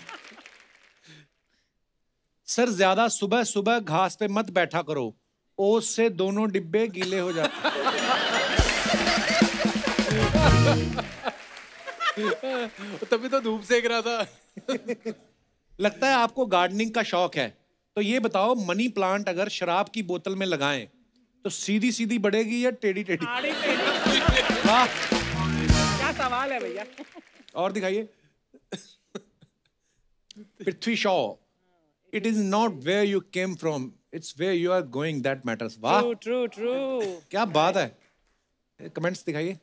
सर, ज्यादा सुबह सुबह घास पे मत बैठा करो, ओस से दोनों डिब्बे गीले हो जाते। तभी तो धूप सेक रहा था। लगता है आपको गार्डनिंग का शौक है, तो ये बताओ, मनी प्लांट अगर शराब की बोतल में लगाएं तो सीधी सीधी बढ़ेगी या टेढ़ी टेढ़ी? वाह, क्या सवाल है भैया। और दिखाइए। Prithvi Shaw, it is not where you came from, it's where you are going that matters. वाह, ट्रू ट्रू ट्रू, क्या बात है। कमेंट्स दिखाइए।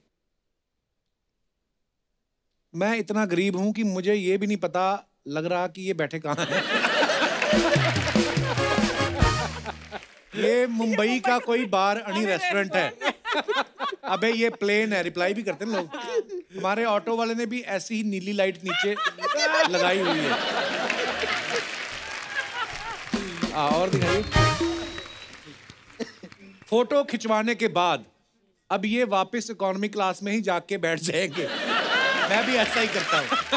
मैं इतना गरीब हूं कि मुझे ये भी नहीं पता लग रहा कि ये बैठे कहां हैं। ये मुंबई का कोई बार अनी रेस्टोरेंट है। अबे ये प्लेन है, रिप्लाई भी करते हैं लोग। हमारे ऑटो वाले ने भी ऐसी ही नीली लाइट नीचे लगाई हुई है। और दिखाइए। फोटो खिंचवाने के बाद अब ये वापस इकोनॉमी क्लास में ही जाके बैठ जाएंगे। मैं भी ऐसा ही करता हूं।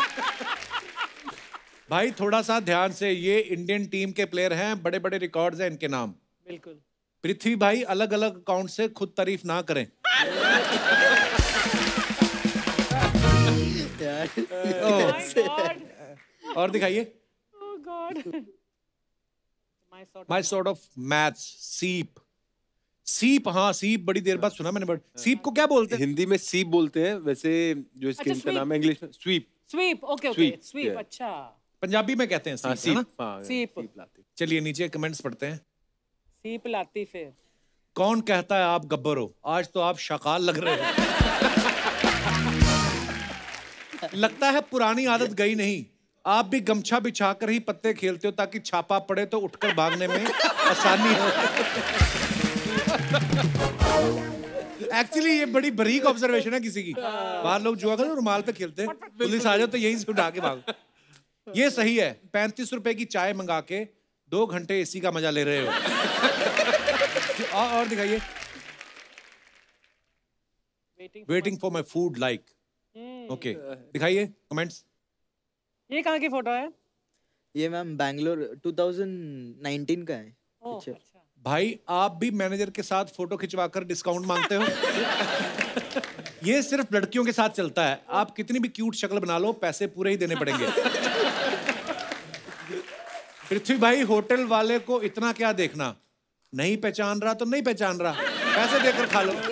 भाई थोड़ा सा ध्यान से, ये इंडियन टीम के प्लेयर हैं, बड़े बड़े रिकॉर्ड्स हैं इनके नाम। बिल्कुल। पृथ्वी भाई, अलग अलग अकाउंट से खुद तारीफ ना करें। और दिखाइए। माई सॉर्ट ऑफ मैथ्स, सीप। सीप, हाँ सीप, बड़ी देर बाद सुना मैंने। बट सीप को क्या बोलते हैं? हिंदी में सीप बोलते हैं, वैसे जो इसके अच्छा, इनका नाम है इंग्लिश में sweep. Sweep, okay okay, sweep, yeah. अच्छा। पंजाबी में कहते हैं सीप, है ना? सीप। चलिए नीचे कमेंट्स पढ़ते हैं। सीप लाती फिर। कौन कहता है आप गब्बर हो? आज तो आप शकाल लग रहे हो। लगता है पुरानी आदत गई नहीं। आप भी गमछा बिछाकर ही पत्ते खेलते हो ताकि छापा पड़े तो उठकर भागने में आसानी हो। एक्चुअली ये बड़ी बारीक ऑब्जर्वेशन है किसी की। बाहर लोग जुआ खेलते रुमाल पे खेलते हैं, पुलिस आ जाए तो यहीं से उठा के भागो। ये सही है, 35 रुपए की चाय मंगा के 2 घंटे एसी का मजा ले रहे हो। और दिखाइए। Waiting for my food like. Okay, दिखाइए कमेंट्स। ये कहाँ की फोटो है? ये मैम बैंगलोर 2019 का है। अच्छा। भाई आप भी मैनेजर के साथ फोटो खिंचवाकर डिस्काउंट मांगते हो? ये सिर्फ लड़कियों के साथ चलता है। आप कितनी भी क्यूट शक्ल बना लो, पैसे पूरे ही देने पड़ेंगे। पृथ्वी भाई, होटल वाले को इतना क्या देखना, नहीं पहचान रहा तो नहीं पहचान रहा, पैसे देकर खा लो।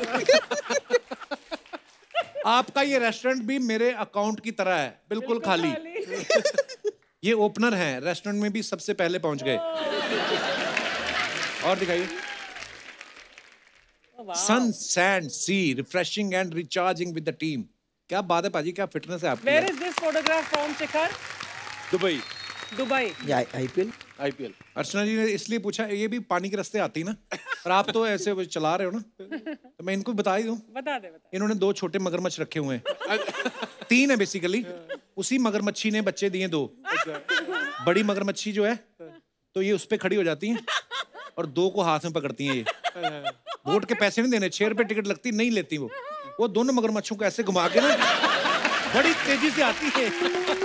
आपका ये रेस्टोरेंट भी मेरे अकाउंट की तरह है, बिल्कुल खाली। ये ओपनर हैं, रेस्टोरेंट में भी सबसे पहले पहुंच गए। और दिखाइए। Sun, sand, sea, refreshing and recharging with the team. क्या बात है पाजी, क्या फिटनेस है आपकी। Where is this photograph from, Shikhar? Dubai. IPL. Archana ji ने इसलिए पूछा, ये भी पानी के रास्ते आती ना, और आप तो ऐसे वो चला रहे हो ना, तो मैं इनको बता ही दूं। बता दे। इन्होंने 2 छोटे मगरमच्छ रखे हुए हैं। 3 है बेसिकली। उसी मगरमच्छी ने बच्चे दिए 2। बड़ी मगरमच्छी जो है, तो ये उस पे खड़ी हो जाती है और 2 को हाथ में पकड़ती हैं। ये वोट के पैसे नहीं देने, 6 रुपए टिकट लगती, नहीं लेती वो दोनों मगरमच्छों को ऐसे घुमा के ना बड़ी तेजी से आती है।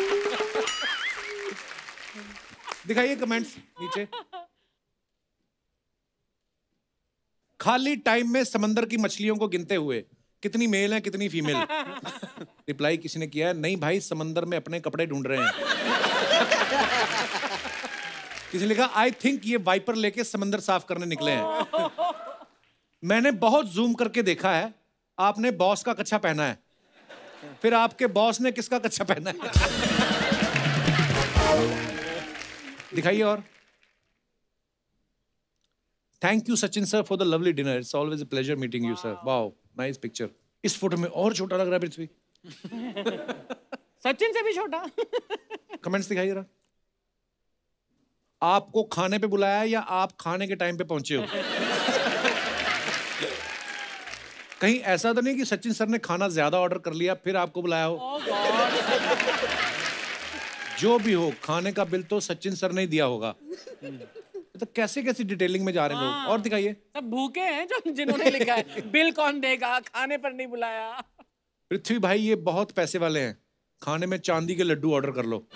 दिखाइए कमेंट्स नीचे। खाली टाइम में समंदर की मछलियों को गिनते हुए कितनी मेल है कितनी फीमेल? रिप्लाई किसी ने किया है, नहीं भाई समंदर में अपने कपड़े ढूंढ रहे हैं। किसी ने लिखा, आई थिंक ये वाइपर लेके समंदर साफ करने निकले हैं। मैंने बहुत जूम करके देखा है, आपने बॉस का कच्छा पहना है, फिर आपके बॉस ने किसका कच्छा पहना है? दिखाइए और। Thank you Sachin sir for the lovely dinner, it's always a pleasure meeting you sir. Wow nice picture. इस फोटो में और छोटा लग रहा है पृथ्वी। सचिन से भी छोटा। कमेंट्स दिखाइए जरा। आपको खाने पे बुलाया है या आप खाने के टाइम पे पहुंचे हो? कहीं ऐसा तो नहीं कि सचिन सर ने खाना ज्यादा ऑर्डर कर लिया फिर आपको बुलाया हो? जो भी हो, खाने का बिल तो सचिन सर ने ही दिया होगा। तो कैसे कैसी डिटेलिंग में जा रहे हैं लोग। और दिखाइए। सब भूखे हैं जो जिन्होंने लिखा है बिल कौन देगा, खाने पर नहीं बुलाया। पृथ्वी भाई ये बहुत पैसे वाले हैं, खाने में चांदी के लड्डू ऑर्डर कर लो।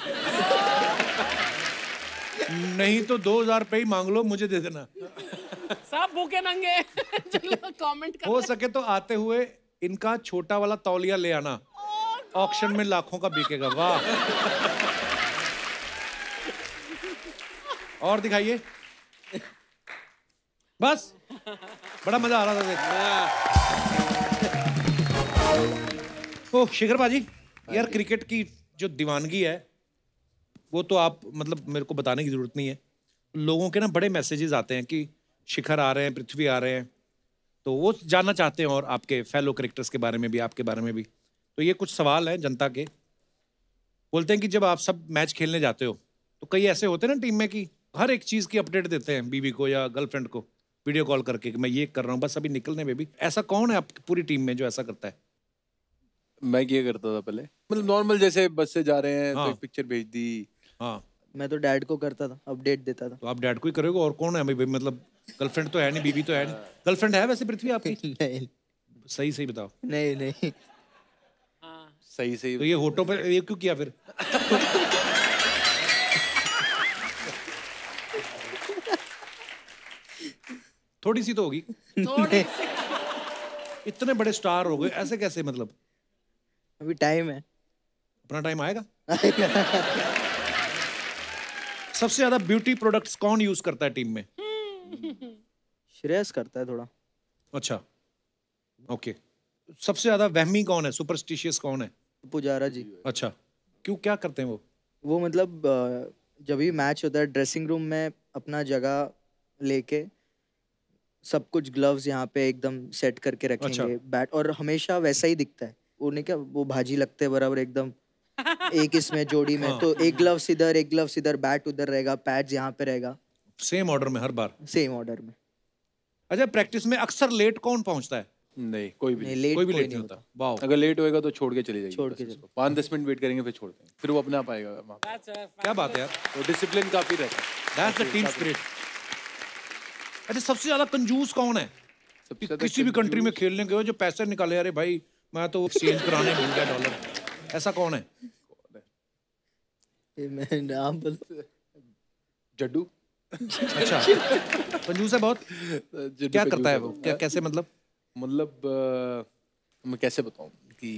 नहीं तो 2000 रुपए ही मांग लो, मुझे दे देना। सब भूखे नंगे। चलो कमेंट कर। हो सके तो आते हुए इनका छोटा वाला तौलिया ले आना, ऑक्शन में लाखों का बिकेगा। वाह। और दिखाइए। बस बड़ा मजा आ रहा था देख। ओह शिखर बाजी, यार क्रिकेट की जो दीवानगी है वो तो आप मतलब मेरे को बताने की जरूरत नहीं है। लोगों के ना बड़े मैसेजेस आते हैं कि शिखर आ रहे हैं, पृथ्वी आ रहे हैं, तो वो जानना चाहते हैं और आपके फेलो कैरेक्टर्स के बारे में भी, आपके बारे में भी। तो ये कुछ सवाल हैं जनता के। बोलते हैं कि जब आप सब मैच खेलने जाते हो तो कई ऐसे होते हैं ना टीम में कि हर एक चीज की अपडेट देते हैं बीवी को या गर्लफ्रेंड को वीडियो कॉल करके कि मैं ये कर रहा हूँ बस अभी निकलने में भी। ऐसा कौन है आपकी पूरी टीम में जो ऐसा करता है? मैं क्या करता था पहले, मतलब नॉर्मल जैसे बस से जा रहे हैं हाँ। तो एक पिक्चर भेज दी। हाँ मैं तो डैड को करता था, अपडेट देता था। तो आप डैड को ही करोगे और कौन है? मतलब गर्लफ्रेंड तो है नहीं, बीवी तो है नहीं। गर्लफ्रेंड है वैसे पृथ्वी आपकी? नहीं सही सही बताओ। नहीं नहीं। सही सही। तो ये होटो पे ये क्यों किया फिर? थोड़ी सी तो होगी। थोड़ी इतने बड़े स्टार हो गए ऐसे कैसे? मतलब अभी टाइम है, अपना टाइम आएगा। सबसे ज्यादा ब्यूटी प्रोडक्ट्स कौन यूज करता है टीम में? श्रेयस करता है थोड़ा। अच्छा ओके। सबसे ज्यादा वहमी कौन है, सुपरस्टिशियस कौन है? पुजारा जी। अच्छा क्यों, क्या करते हैं वो? वो मतलब जब भी मैच होता है ड्रेसिंग रूम में अपना जगह लेके सब कुछ ग्लव्स यहाँ पे एकदम सेट करके रखेंगे। अच्छा। बैट और हमेशा वैसा ही दिखता है। उन्हें क्या वो भाजी लगते हैं बराबर एकदम एक इसमें जोड़ी में। हाँ। तो एक ग्लव्स इधर एक ग्लव्स इधर, बैट उधर रहेगा, पैड्स यहाँ पे रहेगा, सेम ऑर्डर में हर बार? सेम ऑर्डर में। अच्छा प्रैक्टिस में अक्सर लेट कौन पहुंचता है? नहीं कोई भी नहीं, नहीं। लेट कोई भी कोई लेट नहीं होता। वाओ। अगर लेट होएगा तो छोड़ के चली जाएगी, छोड़ बस के उसको 5-10 मिनट वेट करेंगे फिर छोड़ देंगे, फिर वो अपने आप आएगा वहाँ पे। क्या बात है यार, तो डिसिप्लिन काफी रहता है। That's the team spirit. अच्छा सबसे ज्यादा कंजूस कौन है? सबसे ज्यादा किसी भी कंट्री में खेलने गए हो जो पैसे निकाले, अरे भाई मैं तो एक्सचेंज कराने भूल गया डॉलर, ऐसा कौन है? मैं नाम बोल। जड्डू। अच्छा कंजूस है बहुत। जड्डू क्या कंजूस करता है वो, क्या कैसे मतलब? मैं कैसे बताऊं कि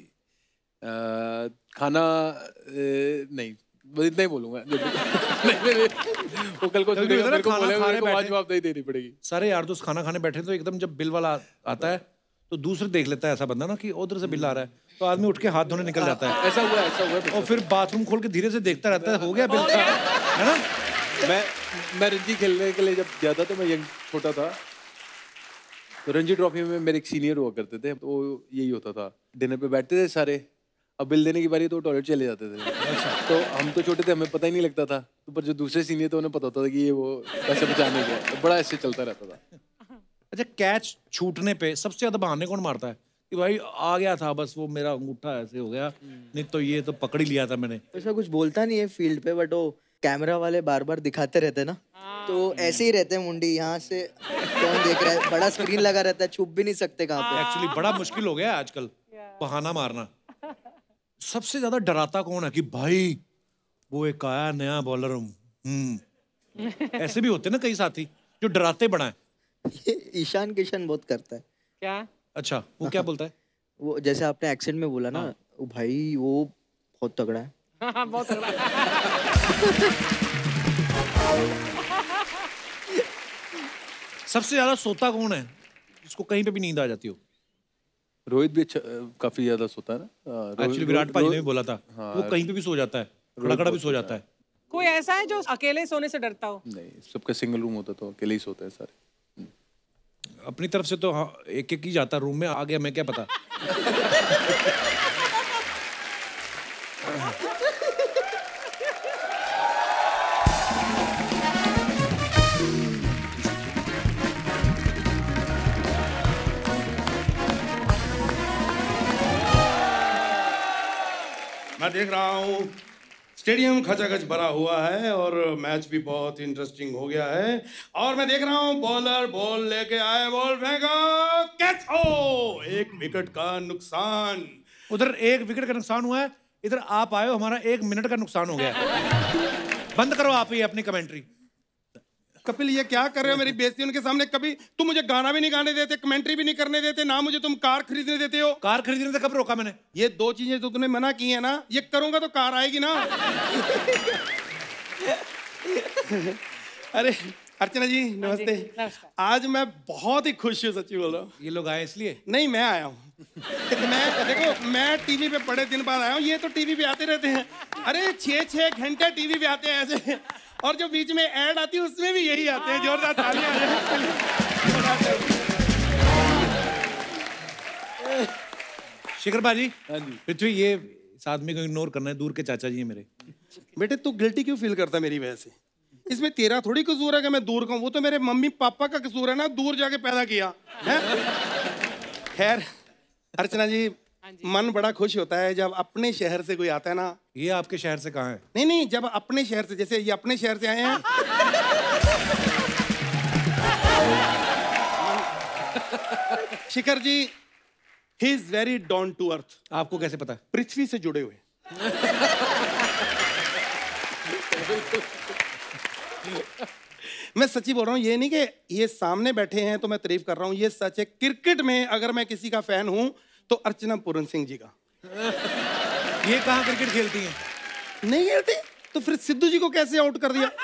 खाना नहीं, बस इतना ही बोलूंगा। नहीं, वो कल को सुनेगा, मेरे को बोलेगा, मेरे को आज जवाब नहीं देनी पड़ेगी। सारे यार दोस्त खाना खाने बैठे तो एकदम जब बिल वाला आता है तो दूसरे देख लेता है ऐसा बंदा ना कि उधर से बिल आ रहा है, तो आदमी उठ के हाथ धोने निकल जाता है। ऐसा हुआ और फिर बाथरूम खोल के धीरे से देखता रहता है हो गया बिल, है ना? मैं रणजी खेलने के लिए जब गया था तो मैं यंग छोटा था, तो रणजी ट्रॉफी में मेरे एक सीनियर हुआ करते थे, तो यही होता था डिनर पे बैठते थे सारे, अब बिल देने की बारी तो टॉयलेट चले जाते थे। तो हम तो छोटे थे, हमें पता ही नहीं लगता था, तो पर जो दूसरे सीनियर थे उन्हें पता होता था कि ये वो पैसे बचाने के, तो बड़ा ऐसे चलता रहता था। अच्छा कैच छूटने पे सबसे ज्यादा बहाने कौन मारता है कि भाई आ गया था बस वो मेरा अंगूठा ऐसे हो गया, नहीं तो ये तो पकड़ ही लिया था मैंने? ऐसा कुछ बोलता नहीं है फील्ड पे, बट वो कैमरा वाले बार बार दिखाते रहते हैं ना, तो ऐसे ही रहते हैं मुंडी यहाँ से कौन देख रहा है, बड़ा स्क्रीन लगा रहता है, छुप भी नहीं सकते कहाँ पे। एक्चुअली बड़ा मुश्किल हो गया है आजकल बहाना मारना। सबसे ज्यादा डराता कौन है कि भाई वो एक आया नया बॉलर, ऐसे भी होते ना कई साथी जो डराते बड़ा है? ये ईशान किशन बहुत करता है। क्या? अच्छा, वो क्या बोलता है? वो जैसे आपने एक्सेंट में बोला ना, वो भाई वो बहुत तगड़ा है। हाँ, बहुत तगड़ा। सबसे ज्यादा सोता कौन है जिसको कहीं पे भी नींद आ जाती हो? रोहित भी अच्छा, काफी ज्यादा सोता है ना। एक्चुअली विराट पाजी ने भी बोला था, वो कहीं पे भी सो जाता है, खड़ा खड़ा भी सो जाता है। कोई ऐसा है जो अकेले सोने से डरता हो? नहीं, सबका सिंगल रूम होता तो अकेले ही सोते हैं सारे। अपनी तरफ से तो हाँ, एक एक ही जाता रूम में, आ गया मैं क्या पता। मैं देख रहा हूँ स्टेडियम खचाखच भरा हुआ है और मैच भी बहुत इंटरेस्टिंग हो गया है। और मैं देख रहा हूँ बॉलर बॉल लेके आए, बॉल फेंका, कैच हो, 1 विकेट का नुकसान। उधर 1 विकेट का नुकसान हुआ है, इधर आप आए हो, हमारा 1 मिनट का नुकसान हो गया है। बंद करो आप ये अपनी कमेंट्री। कपिल ये क्या कर रहे हो मेरी बेइज्जती उनके सामने? कभी तुम मुझे गाना भी नहीं गाने देते, कमेंट्री भी नहीं करने देते, ना मुझे तुम कार खरीदने देते हो। कार खरीदने से कब रोका मैंने? ये 2 चीजें तो तुमने मना की है ना, ये करूंगा तो कार आएगी ना। अरे अर्चना जी नमस्ते। आज मैं बहुत ही खुश हूँ, सच्ची बोल रहा हूँ। ये लोग आए इसलिए? नहीं, मैं आया हूँ। मैं देखो, मैं टीवी पे बड़े दिन बाद आया हूँ, ये तो टीवी पे आते रहते हैं। अरे 6-6 घंटे टीवी पे आते हैं ऐसे, और जो बीच में ऐड आती है उसमें भी यही आते हैं। जोरदार तालियां। शिखर बाजी, पृथ्वी, ये इस आदमी को इग्नोर करना है, दूर के चाचा जी हैं मेरे। बेटे तू गिल्टी क्यों फील करता है मेरी वजह से? इसमें तेरा थोड़ी कसूर है कि मैं दूर कहूँ, वो तो मेरे मम्मी पापा का कसूर है ना, दूर जाके पैदा किया है। खैर अर्चना जी, मन बड़ा खुश होता है जब अपने शहर से कोई आता है ना। ये आपके शहर से कहाँ है? नहीं नहीं, जब अपने शहर से, जैसे ये अपने शहर से आए हैं। Shikhar ji, he is very down to earth. आपको कैसे पता? पृथ्वी से जुड़े हुए। मैं सच्ची बोल रहा हूँ, ये नहीं कि ये सामने बैठे हैं तो मैं तारीफ कर रहा हूँ, ये सच है। क्रिकेट में अगर मैं किसी का फैन हूं तो अर्चना पूरन सिंह जी का। ये कहाँ क्रिकेट खेलती हैं? नहीं खेलती तो फिर सिद्धू जी को कैसे आउट कर दिया?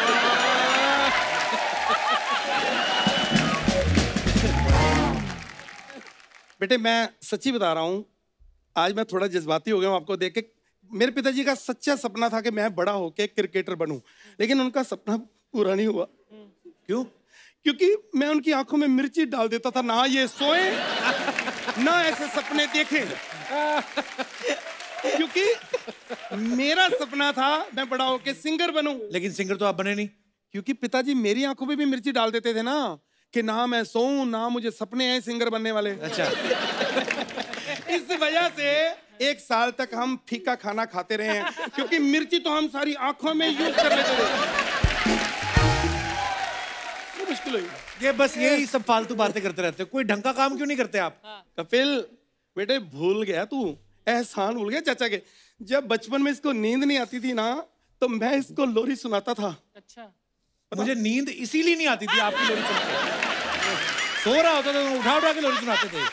बेटे मैं सच्ची बता रहा हूँ, आज मैं थोड़ा जज्बाती हो गया हूँ आपको देख के। मेरे पिताजी का सच्चा सपना था कि मैं बड़ा होके क्रिकेटर बनूं, लेकिन उनका सपना पूरा नहीं हुआ। क्यों? क्योंकि मैं उनकी आंखों में मिर्ची डाल देता था, ना ये सोए ना ऐसे सपने देखें। क्योंकि मेरा सपना था मैं बड़ा होके सिंगर बनूं। लेकिन सिंगर तो आप बने नहीं। क्योंकि पिताजी मेरी आंखों में भी मिर्ची डाल देते थे ना, कि ना मैं सोऊं ना मुझे सपने हैं सिंगर बनने वाले। अच्छा। इस वजह से 1 साल तक हम फीका खाना खाते रहे हैं, क्योंकि मिर्ची तो हम सारी आंखों में यूज कर लेते थे। मुश्किल हुई। ये बस यही सब फालतू बातें करते रहते हो, कोई ढंग का काम क्यों नहीं करते आप? कपिल बेटे भूल गया तू, एहसान भूल गया चाचा के। जब बचपन में इसको नींद नहीं आती थी ना, तो मैं ne लोरी सुनाता था। अच्छा। मुझे नींद इसीलिए नहीं आती थी आपकी लोरी सुन के। सो रहा होता था, उठा उठा के लोरी सुनाते थे।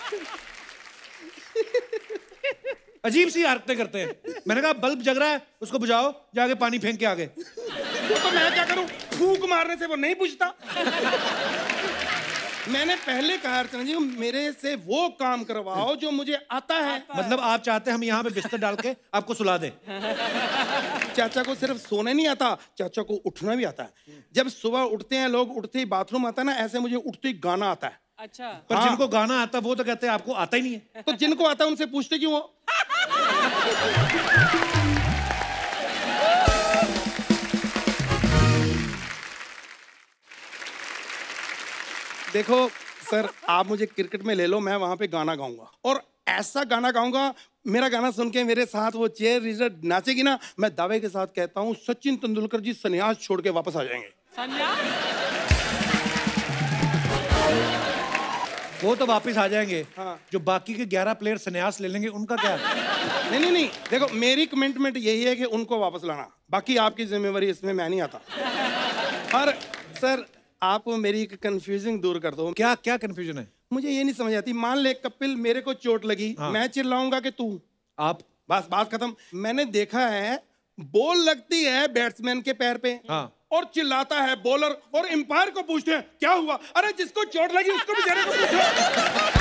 अजीब सी हरकतें करते हैं। मैंने कहा बल्ब जग रहा है, उसको बुझाओ, जाके पानी फेंक के आगे। तो मैं क्या करूं? फूंक मारने से वो नहीं बुझता। मैंने पहले कहा अर्चना जी, मेरे से वो काम करवाओ जो मुझे आता है। मतलब आप चाहते हैं हम यहाँ पे बिस्तर डाल के आपको सुला दें? चाचा को सिर्फ सोने नहीं आता, चाचा को उठना भी आता है। जब सुबह उठते हैं लोग, उठते ही बाथरूम आता है ना, ऐसे मुझे उठते ही गाना आता है। अच्छा। पर हाँ। जिनको गाना आता है वो तो कहते हैं आपको आता ही नहीं है। तो जिनको आता है उनसे पूछते क्यों हो? देखो सर, आप मुझे क्रिकेट में ले लो, मैं वहां पे गाना गाऊंगा, और ऐसा गाना गाऊंगा, मेरा गाना सुन के मेरे साथ वो चेयर लीडर नाचेगी ना, मैं दावे के साथ कहता हूँ सचिन तेंदुलकर जी संन्यास छोड़ के वापस आ जाएंगे। वो तो वापस आ जाएंगे। हाँ। जो बाकी के 11 प्लेयर संन्यास ले लेंगे उनका क्या? नहीं, देखो मेरी कमिटमेंट यही है कि उनको वापस लाना, बाकी आपकी जिम्मेवारी इसमें मैं नहीं आता। और सर आप मेरी एक कंफ्यूजिंग दूर कर दो। क्या क्या कंफ्यूजन है? मुझे ये नहीं समझ आती, मान ले कपिल मेरे को चोट लगी, मैं चिल्लाऊंगा कि तू, आप, बस बात खत्म। मैंने देखा है बॉल लगती है बैट्समैन के पैर पे और चिल्लाता है बॉलर, और एम्पायर को पूछते हैं क्या हुआ? अरे जिसको चोट लगी उसको बेचारे को पूछो।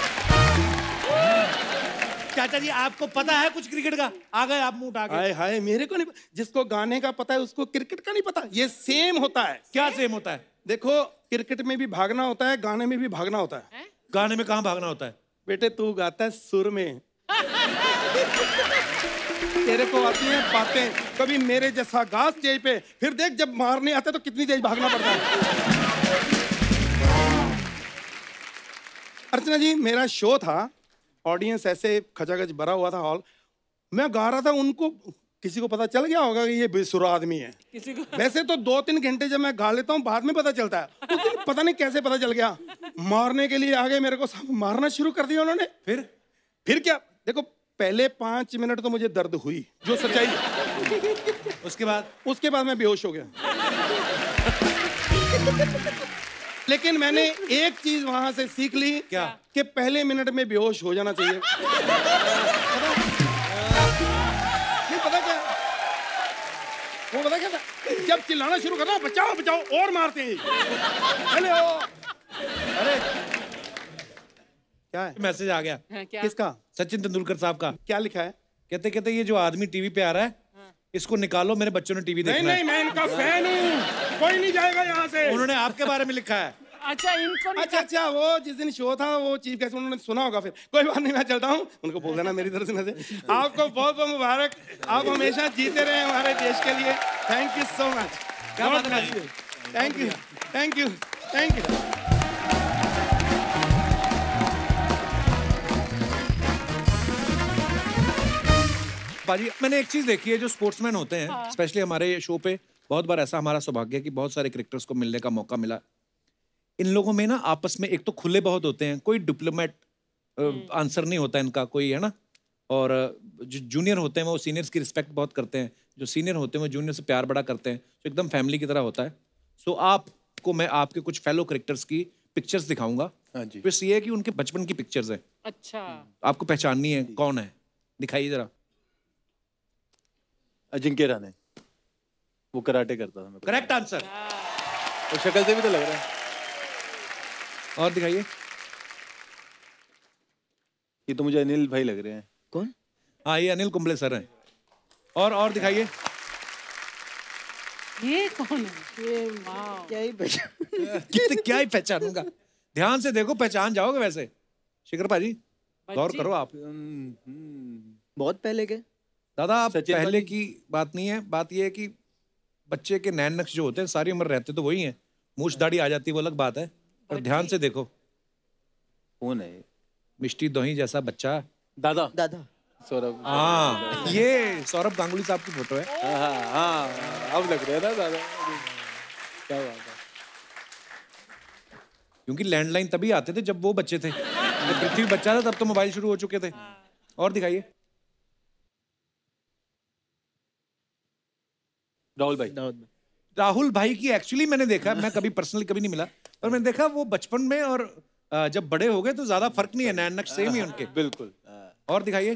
चाचा जी आपको पता है कुछ क्रिकेट का? आ गए आप मुंह उठा के। हाय हाय, मेरे को नहीं, जिसको गाने का पता है उसको क्रिकेट का नहीं पता। ये सेम होता है। क्या सेम होता है? देखो क्रिकेट में भी भागना होता है, गाने में भी भागना होता है। गाने में कहाँ भागना होता है? बेटे तू गाता है सुर में, तेरे को आती हैं बातें, कभी मेरे जैसा गा स्टेज पे, फिर देख जब मारने आते तो कितनी तेज भागना पड़ता है। अर्चना जी, मेरा शो था, ऑडियंस ऐसे खचाखच भरा हुआ था हॉल, मैं गा रहा था, उनको किसी को पता चल गया होगा कि ये बेसुरा आदमी है। किसी को वैसे तो 2-3 घंटे जब मैं गा लेता हूँ बाद में पता चलता है, उस दिन पता नहीं कैसे पता चल गया। मारने के लिए आ गए, मेरे को मारना शुरू कर दिया उन्होंने। फिर क्या, देखो पहले 5 मिनट तो मुझे दर्द हुई, जो सच्चाई है। उसके बाद मैं बेहोश हो गया। लेकिन मैंने एक चीज वहां से सीख ली, क्या? कि पहले मिनट में बेहोश हो जाना चाहिए। नहीं पता क्या वो, पता क्या था? जब चिल्लाना शुरू करना बचाओ बचाओ और मारते हैं। अरे क्या है? मैसेज आ गया। क्या? किसका? सचिन तेंदुलकर साहब का। क्या लिखा है? कहते ये जो आदमी टीवी पे आ रहा है, इसको निकालो, मेरे बच्चों ने टीवी देखना है। नहीं, मैं इनका फैन हूँ, कोई नहीं जाएगा यहाँ से। उन्होंने आपके बारे में लिखा है। अच्छा इनको अच्छा, वो जिस दिन शो था वो चीफ गेस्ट उन्होंने सुना होगा। फिर कोई बात नहीं, मैं चलता हूँ, उनको बोल देना मेरी तरफ से। आपको बहुत बहुत मुबारक, आप हमेशा जीते रहे हमारे देश के लिए। Thank you so much. Thank you thank you thank you. बाजी, मैंने एक चीज देखी है, जो स्पोर्ट्समैन होते हैं, स्पेशली हमारे शो पे बहुत बार ऐसा हमारा सौभाग्य है कि बहुत सारे क्रिकेटर्स को मिलने का मौका मिला। इन लोगों में ना आपस में एक तो खुले बहुत होते हैं, कोई डिप्लोमेट आंसर नहीं होता इनका कोई, है ना। और जो जूनियर होते हैं वो सीनियर्स की रिस्पेक्ट बहुत करते हैं, जो सीनियर होते हैं वो जूनियर से प्यार बड़ा करते हैं, तो एकदम फैमिली की तरह होता है। सो आपको मैं आपके कुछ फेलो क्रिकेटर्स की पिक्चर्स दिखाऊंगा। हाँ जी। बस ये है कि उनके बचपन की पिक्चर्स हैं। अच्छा, आपको पहचाननी है कौन है, दिखाइए जरा। अजिंक्य राणे, वो कराटे करता था। Correct answer. और शक्ल से भी तो लग रहा है। और दिखाइए। ये तो मुझे अनिल भाई लग रहे हैं। कौन? हाँ, ये अनिल कुंबले सर हैं। और दिखाइए। ये कौन है? ये वाह, क्या ही पहचानूंगा। ध्यान से देखो, पहचान जाओगे वैसे। शिखर भाजी गौर करो आप। बहुत पहले के दादा, आप पहले की बात नहीं है, बात ये है कि बच्चे के नैन नक्श जो होते हैं सारी उम्र रहते तो वही है, मूछ दाढ़ी आ जाती है वो अलग बात है, पर ध्यान से देखो। कौन है? मिष्टी दोही जैसा बच्चा। दादा सौरभ। हाँ, ये सौरभ गांगुली साहब की फोटो है। हाँ, अब लग रहा है ना दादा। क्या बात है। क्योंकि लैंडलाइन तभी आते थे जब वो बच्चे थे, जब पृथ्वी बच्चा था तब तो मोबाइल शुरू हो चुके थे। और दिखाइए। राहुल भाई की एक्चुअली मैंने देखा, मैं कभी पर्सनली कभी नहीं मिला, पर मैंने देखा वो बचपन में और जब बड़े हो गए तो ज्यादा फर्क नहीं है, नैन नक्श सेम ही उनके। बिल्कुल। और दिखाइए।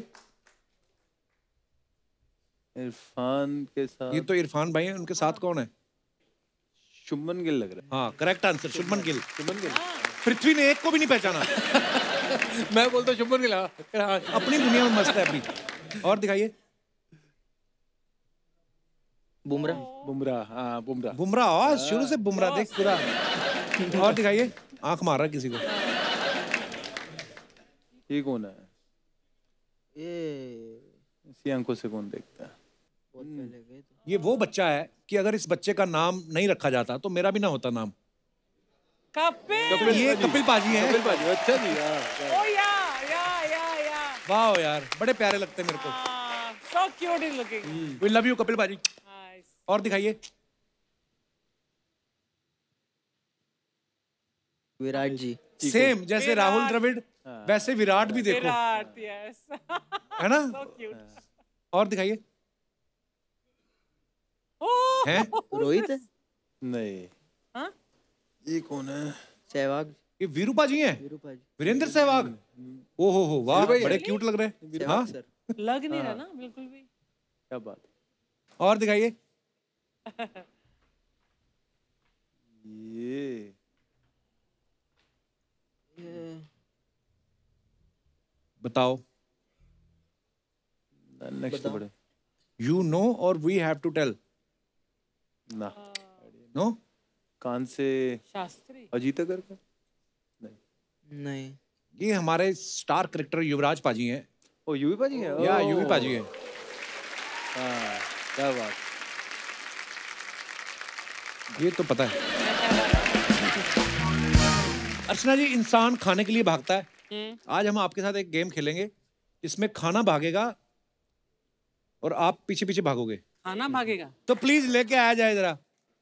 इरफान के साथ। ये तो इरफान भाई हैं, उनके साथ कौन है? शुभमन गिल लग रहा है। हाँ, करेक्ट आंसर, शुभमन गिल। पृथ्वी ने एक को भी नहीं पहचाना। मैं बोलता हूँ शुभमन गिल। अपनी दुनिया में मस्त है अभी। और दिखाइए। बुमराह शुरू से बुमराह देख पूरा। और दिखाइए। आंख मार रहा किसी को। ये कौन है? इसी आंखों से कौन देखता है? ये वो बच्चा है कि अगर इस बच्चे का नाम नहीं रखा जाता तो मेरा भी ना होता नाम। कपिल। ये कपिल पाजी हैं। कपिल पाजी, अच्छा जी। ओ या। वाह यार, बड़े प्यारे लगते हैं मेरे को। So cute is looking. We love you Kapil पाजी। और दिखाइए। विराट जी। सेम जैसे राहुल द्रविड़ वैसे विराट भी देखो। विराट, यस। है ना? So cute. और दिखाइए। हैं? रोहित है? नहीं। हाँ? ये कौन है? सहवाग। ये वीरूपा जी हैं? वीरूपा जी। वीरेंद्र सहवाग। ओ हो वाह, बड़े क्यूट लग रहे हैं। हाँ सर। लग नहीं रहा ना बिल्कुल भी। क्या बात। और दिखाइए। ये बताओ। नेक्स्ट बड़े। You know or we have to tell? ना। No? कान से शास्त्री। अजीत अगर का? नहीं। ये हमारे स्टार करेक्टर युवराज पाजी हैं। ओ यूवी पाजी हैं? या यूवी पाजी हैं। हाँ, क्या बात। ये तो पता है। अर्चना जी, इंसान खाने के लिए भागता है। आज हम आपके साथ एक गेम खेलेंगे, इसमें खाना भागेगा और आप पीछे पीछे भागोगे। खाना भागेगा? तो प्लीज लेके आया जाए जरा।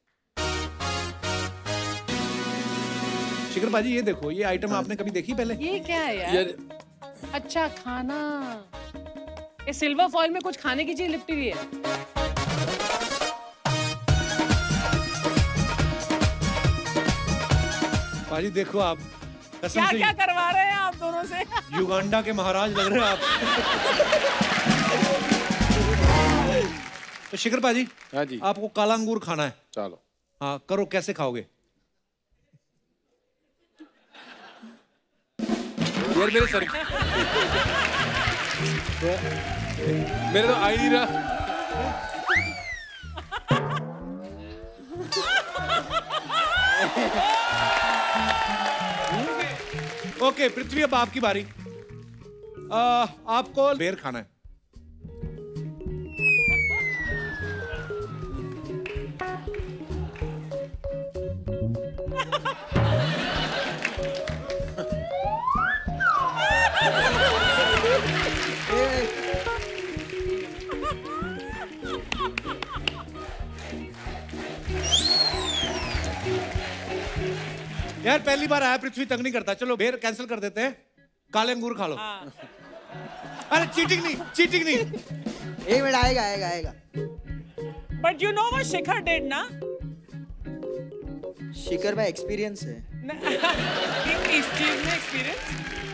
शिखर पाजी, ये देखो, ये आइटम आपने कभी देखी पहले? ये क्या है यार? अच्छा, खाना। ये सिल्वर फॉइल में कुछ खाने की चीज लिपटी हुई है। पाजी देखो आप, क्या क्या करवा रहे हैं आप दोनों से? युगांडा के महाराज लग रहे हैं आप। तो शिखर पाजी, हाँ जी, आपको काला अंगूर खाना है। चलो। हाँ करो, कैसे खाओगे? यार मेरे सर मेरे तो आ ही नहीं रहा। ओके पृथ्वी, अब आपकी बारी। आपको बेर खाना है। यार पहली बार आया, पृथ्वी तंग नहीं करता। चलो बेर कैंसिल कर देते हैं, काले अंगूर खा लो। अरे चीटिंग नहीं, चीटिंग नहीं। एक मिनट, आएगा आएगा आएगा। But you know what Shikhar did ना? शिखर भाई एक्सपीरियंस है। इस चीज में experience?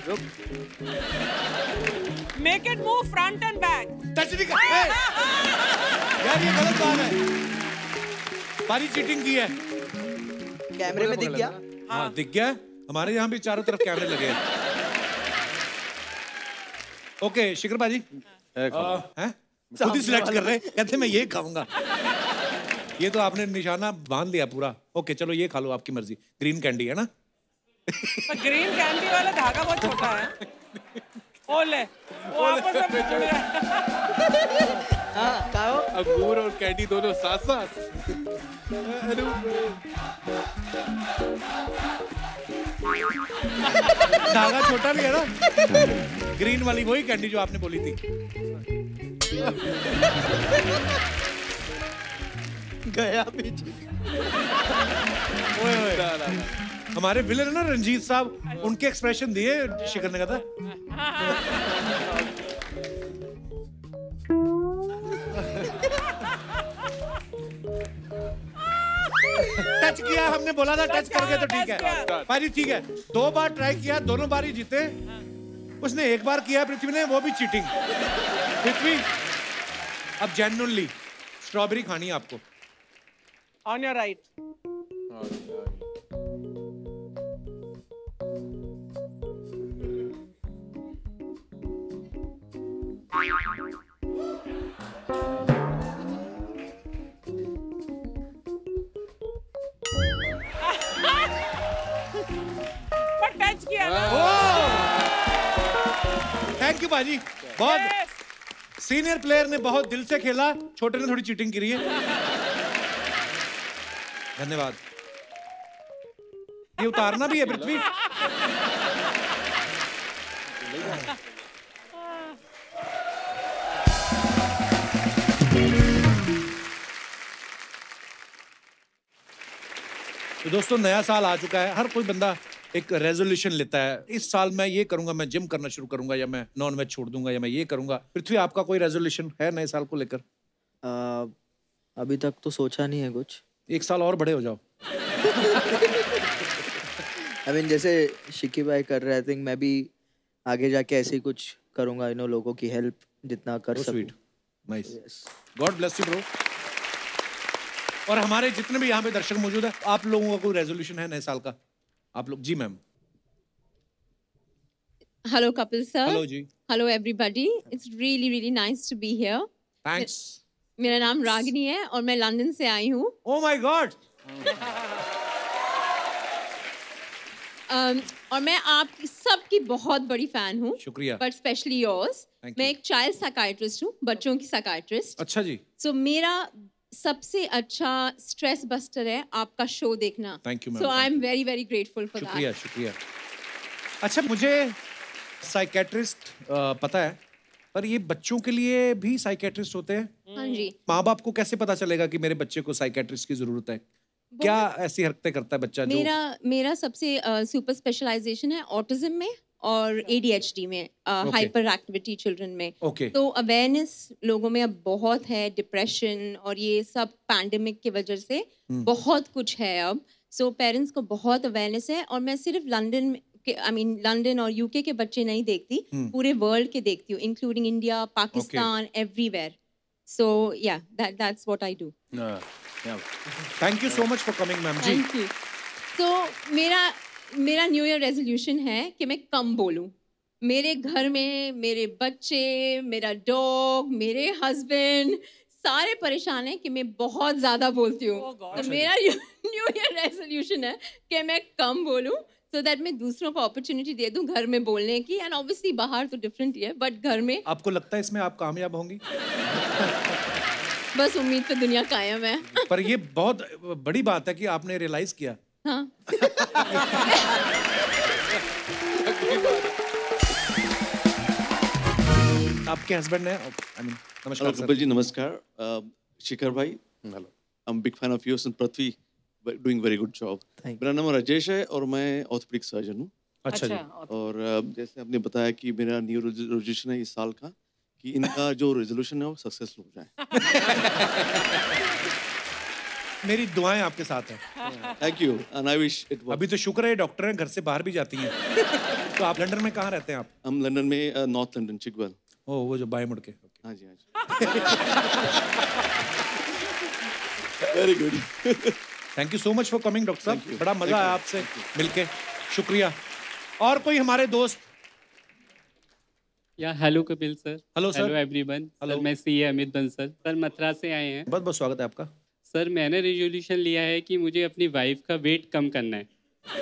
Make it move front and back. Touch नहीं कर। यार ये गलत बात है। पारी चीटिंग की है। कैमरे में दिख गया? हाँ दिख गया। हमारे यहाँ भी चारों तरफ कैमरे लगे हैं। ओके शिखर पाजी, खुद ही सिलेक्ट कर रहे हैं, कहते मैं ये खाऊंगा। ये तो आपने निशाना बांध लिया पूरा। ओके चलो ये खा लो, आपकी मर्जी। ग्रीन कैंडी है ना? ग्रीन कैंडी वाला धागा बहुत छोटा है। ओ ले, वो आपस में जुड़ गया। हाँ खाओ। अंगूर और कैंडी दोनों साथ साथ। धागा छोटा नहीं है ना? ग्रीन वाली वही कैंडी जो आपने बोली थी। गया पीछे। ओए ओए, हमारे विलन है ना रंजीत साहब, उनके एक्सप्रेशन दिए शिखर ने कहा था। टच किया, हमने बोला था टच कर गए तो ठीक है। पाजी ठीक है, 2 बार ट्राई किया, दोनों बार ही जीते। उसने 1 बार किया पृथ्वी ने, वो भी चीटिंग। पृथ्वी अब जेन्युइनली स्ट्रॉबेरी खानी है आपको। On your right. पर टच किया ना। थैंक यू बाजी, बहुत सीनियर प्लेयर ने बहुत दिल से खेला, छोटे ने थोड़ी चीटिंग करी है। धन्यवाद। ये उतारना भी है पृथ्वी। तो दोस्तों नया साल आ चुका है, हर कोई बंदा एक रेजोल्यूशन लेता है। इस साल मैं ये करूंगा, मैं जिम करना शुरू करूंगा, या मैं नॉन वेज छोड़ दूंगा, या मैं ये करूंगा। पृथ्वी आपका कोई रेजोल्यूशन है नए साल को लेकर? अभी तक तो सोचा नहीं है कुछ। 1 साल और बड़े हो जाओ। I mean, जैसे शिकी भाई कर रहे हैं, I think मैं भी आगे जाके ऐसे ही कुछ करूँगा, लोगों की हेल्प जितना कर सकूँ। Sweet, nice, God bless you bro. और हमारे जितने भी यहाँ पे दर्शक मौजूद है, आप लोगों का कोई रेजोल्यूशन है नए साल का? आप लोग जी ma'am. Hello Kapil sir. Hello जी। Hello everybody. It's really nice to be here. Thanks. मेरा नाम रागिनी है और मैं लंदन से आई हूँ। Oh my God. और मैं आपकी सबकी बहुत बड़ी फैन हूँ। शुक्रिया। But specially yours. मैं एक चाइल्ड साइकाइट्रिस्ट हूँ, बच्चों की साइकाइट्रिस्ट। अच्छा जी। सो मेरा सबसे अच्छा स्ट्रेस बस्टर है आपका शो देखना। Thank you ma'am. So I am very grateful for that. शुक्रिया शुक्रिया। अच्छा, मुझे साइकेट्रिस्ट पता है, पर ये बच्चों के लिए भी साइकेट्रिस्ट होते हैं? हाँ जी। माँ बाप को कैसे पता चलेगा कि मेरे बच्चे को साइकेट्रिस्ट की जरूरत है? क्या ऐसी हरकतें करता है बच्चा? मेरा सबसे सुपर स्पेशलाइजेशन है ऑटिज्म में और ADHD में, हाइपर एक्टिविटी चिल्ड्रन में। तो अवेयरनेस लोगों में अब बहुत है, डिप्रेशन और ये सब पैंडेमिक की वजह से बहुत कुछ है अब। सो पेरेंट्स को बहुत अवेयरनेस है और मैं सिर्फ लंदन और UK के बच्चे नहीं देखती, पूरे वर्ल्ड के देखती हूँ, including India, Pakistan, everywhere. So yeah that's what I do. Thank you so much for coming ma'am जी। Thank you. तो मेरा न्यू ईयर रेजोल्यूशन है कि मैं कम बोलूं। मेरे घर में मेरे बच्चे, मेरा डॉग, मेरे हस्बैंड सारे परेशान हैं कि मैं बहुत ज़्यादा बोलती हूँ। तो मेरा न्यू ईयर रेजोल्यूशन है कि मैं कम बोलूं, so that मैं दूसरों को अपॉर्चुनिटी दे दूं घर में बोलने की। एंड ऑब्वियसली बाहर तो डिफरेंट ही है, बट घर में। आपको लगता है इसमें आप कामयाब होंगी? बस उम्मीद पे दुनिया कायम है। पर ये बहुत बड़ी बात है कि आपने रियलाइज किया। हाँ। आपके हस्बैंड ने नमस्कार कपिल जी। नमस्कार शिखर भाई, hello. I am big fan of yours and Prithvi doing very good job. मेरा नाम राजेश है और मैं ऑर्थोपेडिक सर्जन हूँ। अच्छा जी। और जैसे आपने बताया कि मेरा न्यू रेजोल्यूशन है इस साल का कि इनका जो रेजोल्यूशन है वो सक्सेसफुल हो जाए। मेरी दुआएं आपके साथ हैं। Thank you and I wish it work. अभी तो शुक्र है डॉक्टर हैं, घर से बाहर भी जाती हैं। तो आप लंदन में कहाँ रहते हैं आप? हम लंदन में नॉर्थ लंदन, चिकवेल। ओह, वो जो बाएं मुड़ के। हाँ जी, हाँ जी। Very good. Thank you so much for coming doctor साहब, बड़ा मजा आया आपसे मिलके, शुक्रिया। और कोई हमारे दोस्त? या hello Kapil sir. Hello sir. Hello everyone. Sir मैं CA अमित बंसल, सर मथुरा से आए हैं। बहुत बहुत स्वागत है आपका। सर मैंने रेजोल्यूशन लिया है कि मुझे अपनी वाइफ का वेट कम करना है।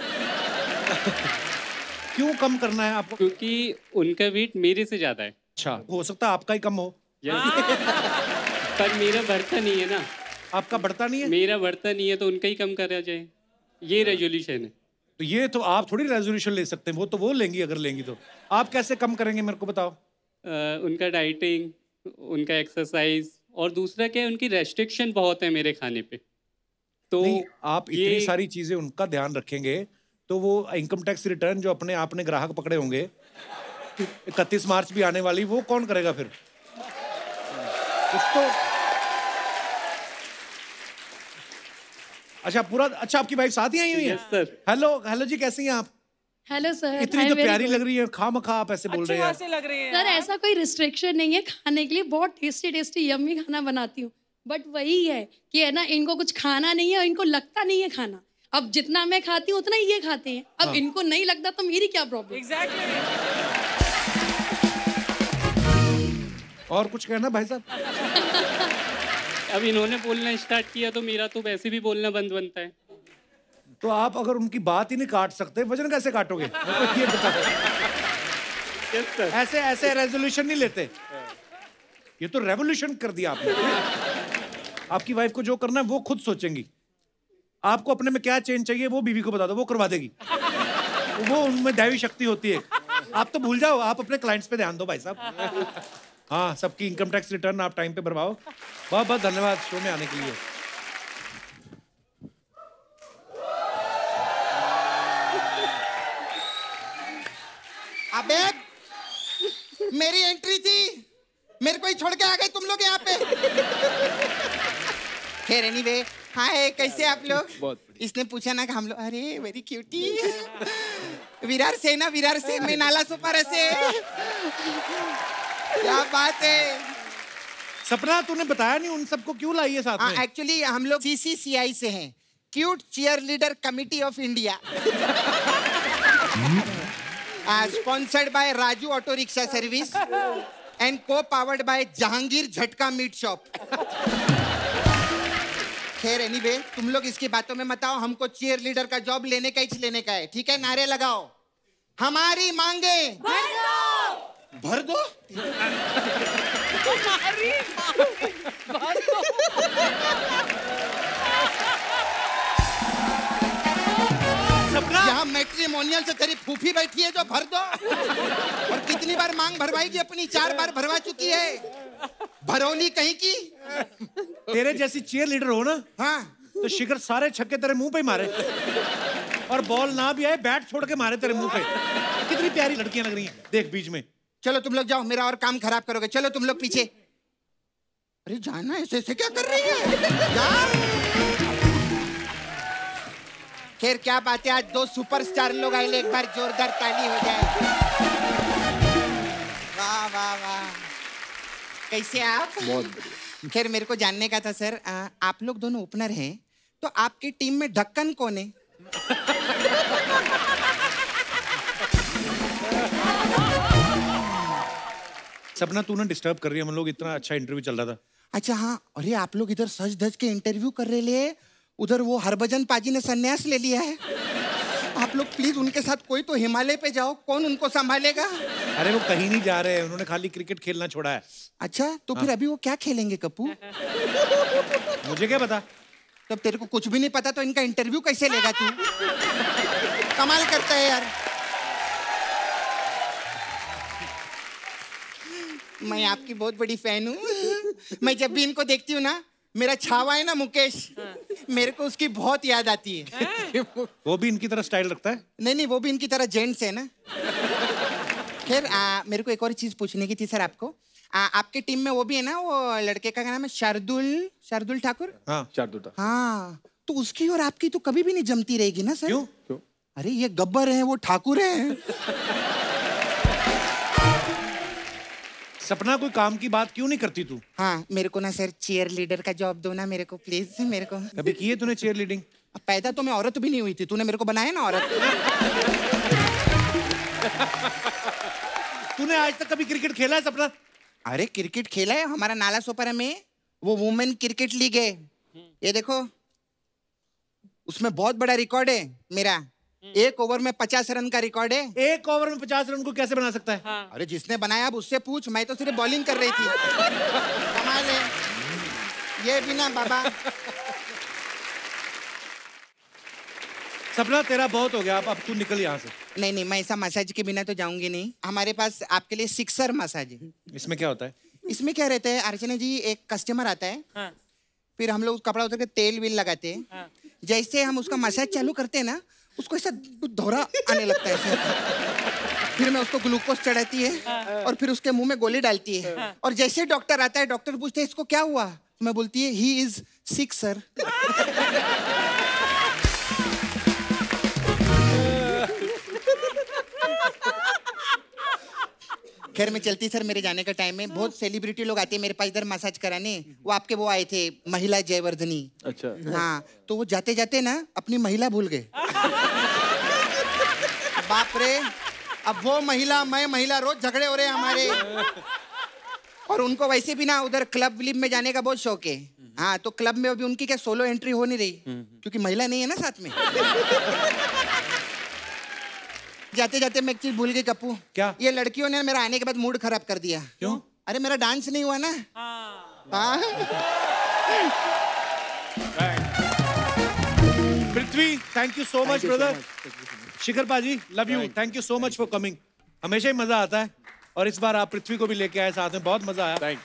क्यों कम करना है आपको? क्योंकि उनका वेट मेरे से ज्यादा है। अच्छा, हो सकता है आपका ही कम हो। पर मेरा बढ़ता नहीं है ना। आपका बढ़ता नहीं है? मेरा बढ़ता नहीं है तो उनका ही कम करा जाए, ये रेजोल्यूशन है। तो ये तो आप थोड़ी रेजोल्यूशन ले सकते हैं, वो तो वो लेंगी, अगर लेंगी तो। आप कैसे कम करेंगे मेरे को बताओ? उनका डाइटिंग, उनका एक्सरसाइज, और दूसरा क्या है, उनकी रेस्ट्रिक्शन बहुत है मेरे खाने पे। तो नहीं, आप इतनी सारी चीजें उनका ध्यान रखेंगे तो वो इनकम टैक्स रिटर्न जो अपने आपने ग्राहक पकड़े होंगे 31 मार्च भी आने वाली, वो कौन करेगा फिर? कुछ तो। अच्छा पूरा, अच्छा आपकी वाइफ साथ ही आई हुई है? Yes sir. हेलो हेलो जी, कैसी हैं आप? Hello sir. इतनी तो प्यारी लग रही है, खामखा आप ऐसे बोल रहे हैं। लग रही है सर ऐसा कोई रिस्ट्रिक्शन नहीं है खाने के लिए, बहुत टेस्टी यम्मी खाना बनाती हूँ। बट वही है कि है ना, इनको कुछ खाना नहीं है और इनको लगता नहीं है खाना। अब जितना मैं खाती हूँ उतना ही ये खाते हैं। अब इनको नहीं लगता तो मेरी क्या प्रॉब्लम? एग्जैक्टली। और कुछ कहना भाई साहब? अब इन्होंने बोलना स्टार्ट किया तो मेरा तो वैसे भी बोलना बंद बनता है। तो आप अगर उनकी बात ही नहीं काट सकते, वजन कैसे काटोगे? ये बताओ। ऐसे ऐसे रेजोल्यूशन नहीं लेते, ये तो रेवोल्यूशन कर दिया आपने। आपकी वाइफ को जो करना है वो खुद सोचेंगी। आपको अपने में क्या चेंज चाहिए वो बीवी को बता दो, वो करवा देगी। वो उनमें दैवी शक्ति होती है। आप तो भूल जाओ, आप अपने क्लाइंट्स पे ध्यान दो भाई साहब। हाँ, सबकी इनकम टैक्स रिटर्न आप टाइम पे भरवाओ। बहुत बहुत धन्यवाद शो में आने के लिए। अबे मेरी एंट्री थी, मेरे को ही छोड़ के आ गए तुम लोग यहाँ पे। खैर एनीवे, हाय कैसे आप लोग? इसने पूछा ना कि हम लोग, अरे वेरी क्यूटी, विरार से ना, विरार से, मैं नाला सुपारा से। क्या बात है। सपना तूने बताया नहीं उन सबको क्यों लाई है साथ में? एक्चुअली हम लोग CCCI से हैं, cute cheer leader committee of India, sponsored by Raju auto rickshaw service and co powered by Jahangir jhatka meat shop. खैर एनीवे, तुम लोग इसकी बातों में मत आओ, हमको चीयर लीडर का जॉब लेने का ही लेने का है, ठीक है? नारे लगाओ, हमारी मांगे भर दो, भर दो। हमारी मांगे भर दो। यहाँ मैट्रिमोनियल से तेरी फूफी बैठी है जो भर दो, और कितनी बार मांग भरवाएगी अपनी? 4 बार भरवा चुकी है, भरौली कहीं की। तेरे जैसी चीयर लीडर हो ना, हाँ, तो शिखर सारे छक्के तेरे मुंह पे ही मारे, और बॉल ना भी आए बैट छोड़ के मारे तेरे मुंह पे। कितनी प्यारी लड़कियां लग रही हैं, देख बीच में। चलो तुम लोग जाओ, मेरा और काम खराब करोगे, चलो तुम लोग पीछे। अरे जाना, ऐसे ऐसे क्या कर रही है? खैर क्या बात है, आज 2 सुपरस्टार लोग आए, एक बार जोरदार ताली हो जाए। वाह वाह वाह, कैसे आप? बहुत बढ़िया। खैर मेरे को जानने का था सर, आप लोग दोनों ओपनर हैं, तो आपकी टीम में ढक्कन कौन है? सपना तू ना डिस्टर्ब कर रही है, हम लोग इतना अच्छा इंटरव्यू चल रहा था। अच्छा हाँ, अरे आप लोग इधर सज धज के इंटरव्यू कर रहे ले, उधर वो हरभजन पाजी ने संन्यास ले लिया है। आप लोग प्लीज उनके साथ कोई तो हिमालय पे जाओ, कौन उनको संभालेगा? अरे वो कहीं नहीं जा रहे हैं, उन्होंने खाली क्रिकेट खेलना छोड़ा है। अच्छा तो फिर अभी वो क्या खेलेंगे कप्पू? मुझे क्या पता? तब तेरे को कुछ भी नहीं पता तो इनका इंटरव्यू कैसे लेगा तू? कमाल करता है यार। मैं आपकी बहुत बड़ी फैन हूँ। मैं जब भी इनको देखती हूँ ना, मेरा छावा है ना मुकेश, मेरे को उसकी बहुत याद आती है। वो भी इनकी तरह स्टाइल रखता है? नहीं नहीं, वो भी इनकी तरह जेंट्स है ना। खैर मेरे को एक और चीज पूछने की थी सर आपको। आपके टीम में वो भी है ना, वो लड़के का नाम है शार्दुल ठाकुर? हाँ शार्दुल ठाकुर। हाँ, तो उसकी और आपकी तो कभी भी नहीं जमती रहेगी ना सर? क्यों? अरे ये गब्बर है, वो ठाकुर है। सपना कोई काम की बात क्यों नहीं करती तू? हाँ, मेरे को ना सर चीयर लीडर का जॉब दो ना मेरे को प्लीज, मेरे को। कभी की है तूने चीयर लीडिंग? पैदा तो मैं औरत भी नहीं हुई थी, तूने मेरे को बनाया ना औरत। तूने आज तक कभी क्रिकेट खेला है सपना? अरे क्रिकेट खेला है, हमारा नाला सोपारा में वो वुमेन क्रिकेट लीग है, ये देखो उसमें बहुत बड़ा रिकॉर्ड है मेरा। 1 ओवर में 50 रन का रिकॉर्ड है। 1 ओवर में 50 रन को कैसे बना सकता है? हाँ। अरे जिसने बनाया अब उससे पूछ, मैं तो सिर्फ बॉलिंग कर रही थी। कमाल है ये भी ना बाबा। सपना तेरा बहुत हो गया, अब तू निकल यहाँ से। नहीं नहीं, मैं ऐसा मसाज के बिना तो जाऊंगी नहीं। हमारे पास आपके लिए सिक्सर मसाज है। इसमें क्या होता है? इसमें क्या रहता है अर्चना जी, एक कस्टमर आता है, हाँ। फिर हम लोग कपड़ा उतर के तेल वील लगाते हैं, हाँ। जैसे हम उसका मसाज चालू करते हैं ना, उसको ऐसा दौरा आने लगता है। फिर मैं उसको ग्लूकोज चढ़ाती है और फिर उसके मुंह में गोली डालती है, और जैसे डॉक्टर आता है, डॉक्टर पूछते हैं इसको क्या हुआ, तो मैं बोलती है ही इज सिक सर। खैर मैं चलती सर, मेरे जाने का टाइम है। बहुत सेलिब्रिटी लोग आते हैं मेरे पास इधर मसाज कराने। वो आपके वो आए थे महिला जयवर्धनी। अच्छा। हाँ, तो वो जाते जाते ना अपनी महिला भूल गए। बाप रे, अब वो महिला मैं महिला रोज झगड़े हो रहे हैं हमारे। और उनको वैसे भी ना उधर क्लब विलिप में जाने का बहुत शौक है। हाँ, तो क्लब में अभी उनकी क्या सोलो एंट्री हो नहीं रही, क्योंकि महिला नहीं है ना साथ में। जाते जाते मैं एक चीज भूल गई कप्पू। क्या? ये लड़कियों ने मेरा आने के बाद मूड खराब कर दिया। क्यों? अरे मेरा डांस नहीं हुआ ना। हाँ। Prithvi, thank you so much brother. Shikhar paaji, love you, thank you so much for coming. हमेशा ही मजा आता है, और इस बार आप पृथ्वी को भी लेके आए साथ में, बहुत मजा आया। Thank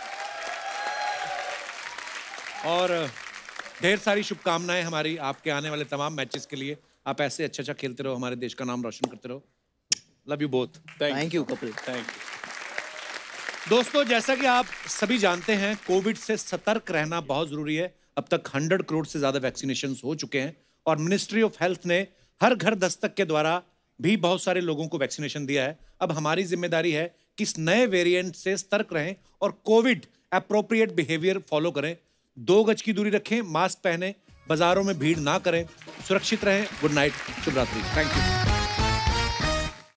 you. और ढेर सारी शुभकामनाएं हमारी आपके आने वाले तमाम मैचेस के लिए। आप ऐसे अच्छा खेलते रहो, हमारे देश का नाम रोशन करते रहो। Love you both. Thank you Kapil. Thank you. दोस्तों, जैसा कि आप सभी जानते हैं, कोविड से सतर्क रहना बहुत जरूरी है। अब तक 100 करोड़ से ज्यादा वैक्सीनेशन हो चुके हैं, और मिनिस्ट्री ऑफ हेल्थ ने हर घर दस्तक के द्वारा भी बहुत सारे लोगों को वैक्सीनेशन दिया है। अब हमारी जिम्मेदारी है कि इस नए वेरिएंट से सतर्क रहें और कोविड एप्रोप्रिएट बिहेवियर फॉलो करें। 2 गज की दूरी रखें, मास्क पहने, बाजारों में भीड़ ना करें, सुरक्षित रहें। गुड नाइट, शुभ रात्रि, थैंक यू।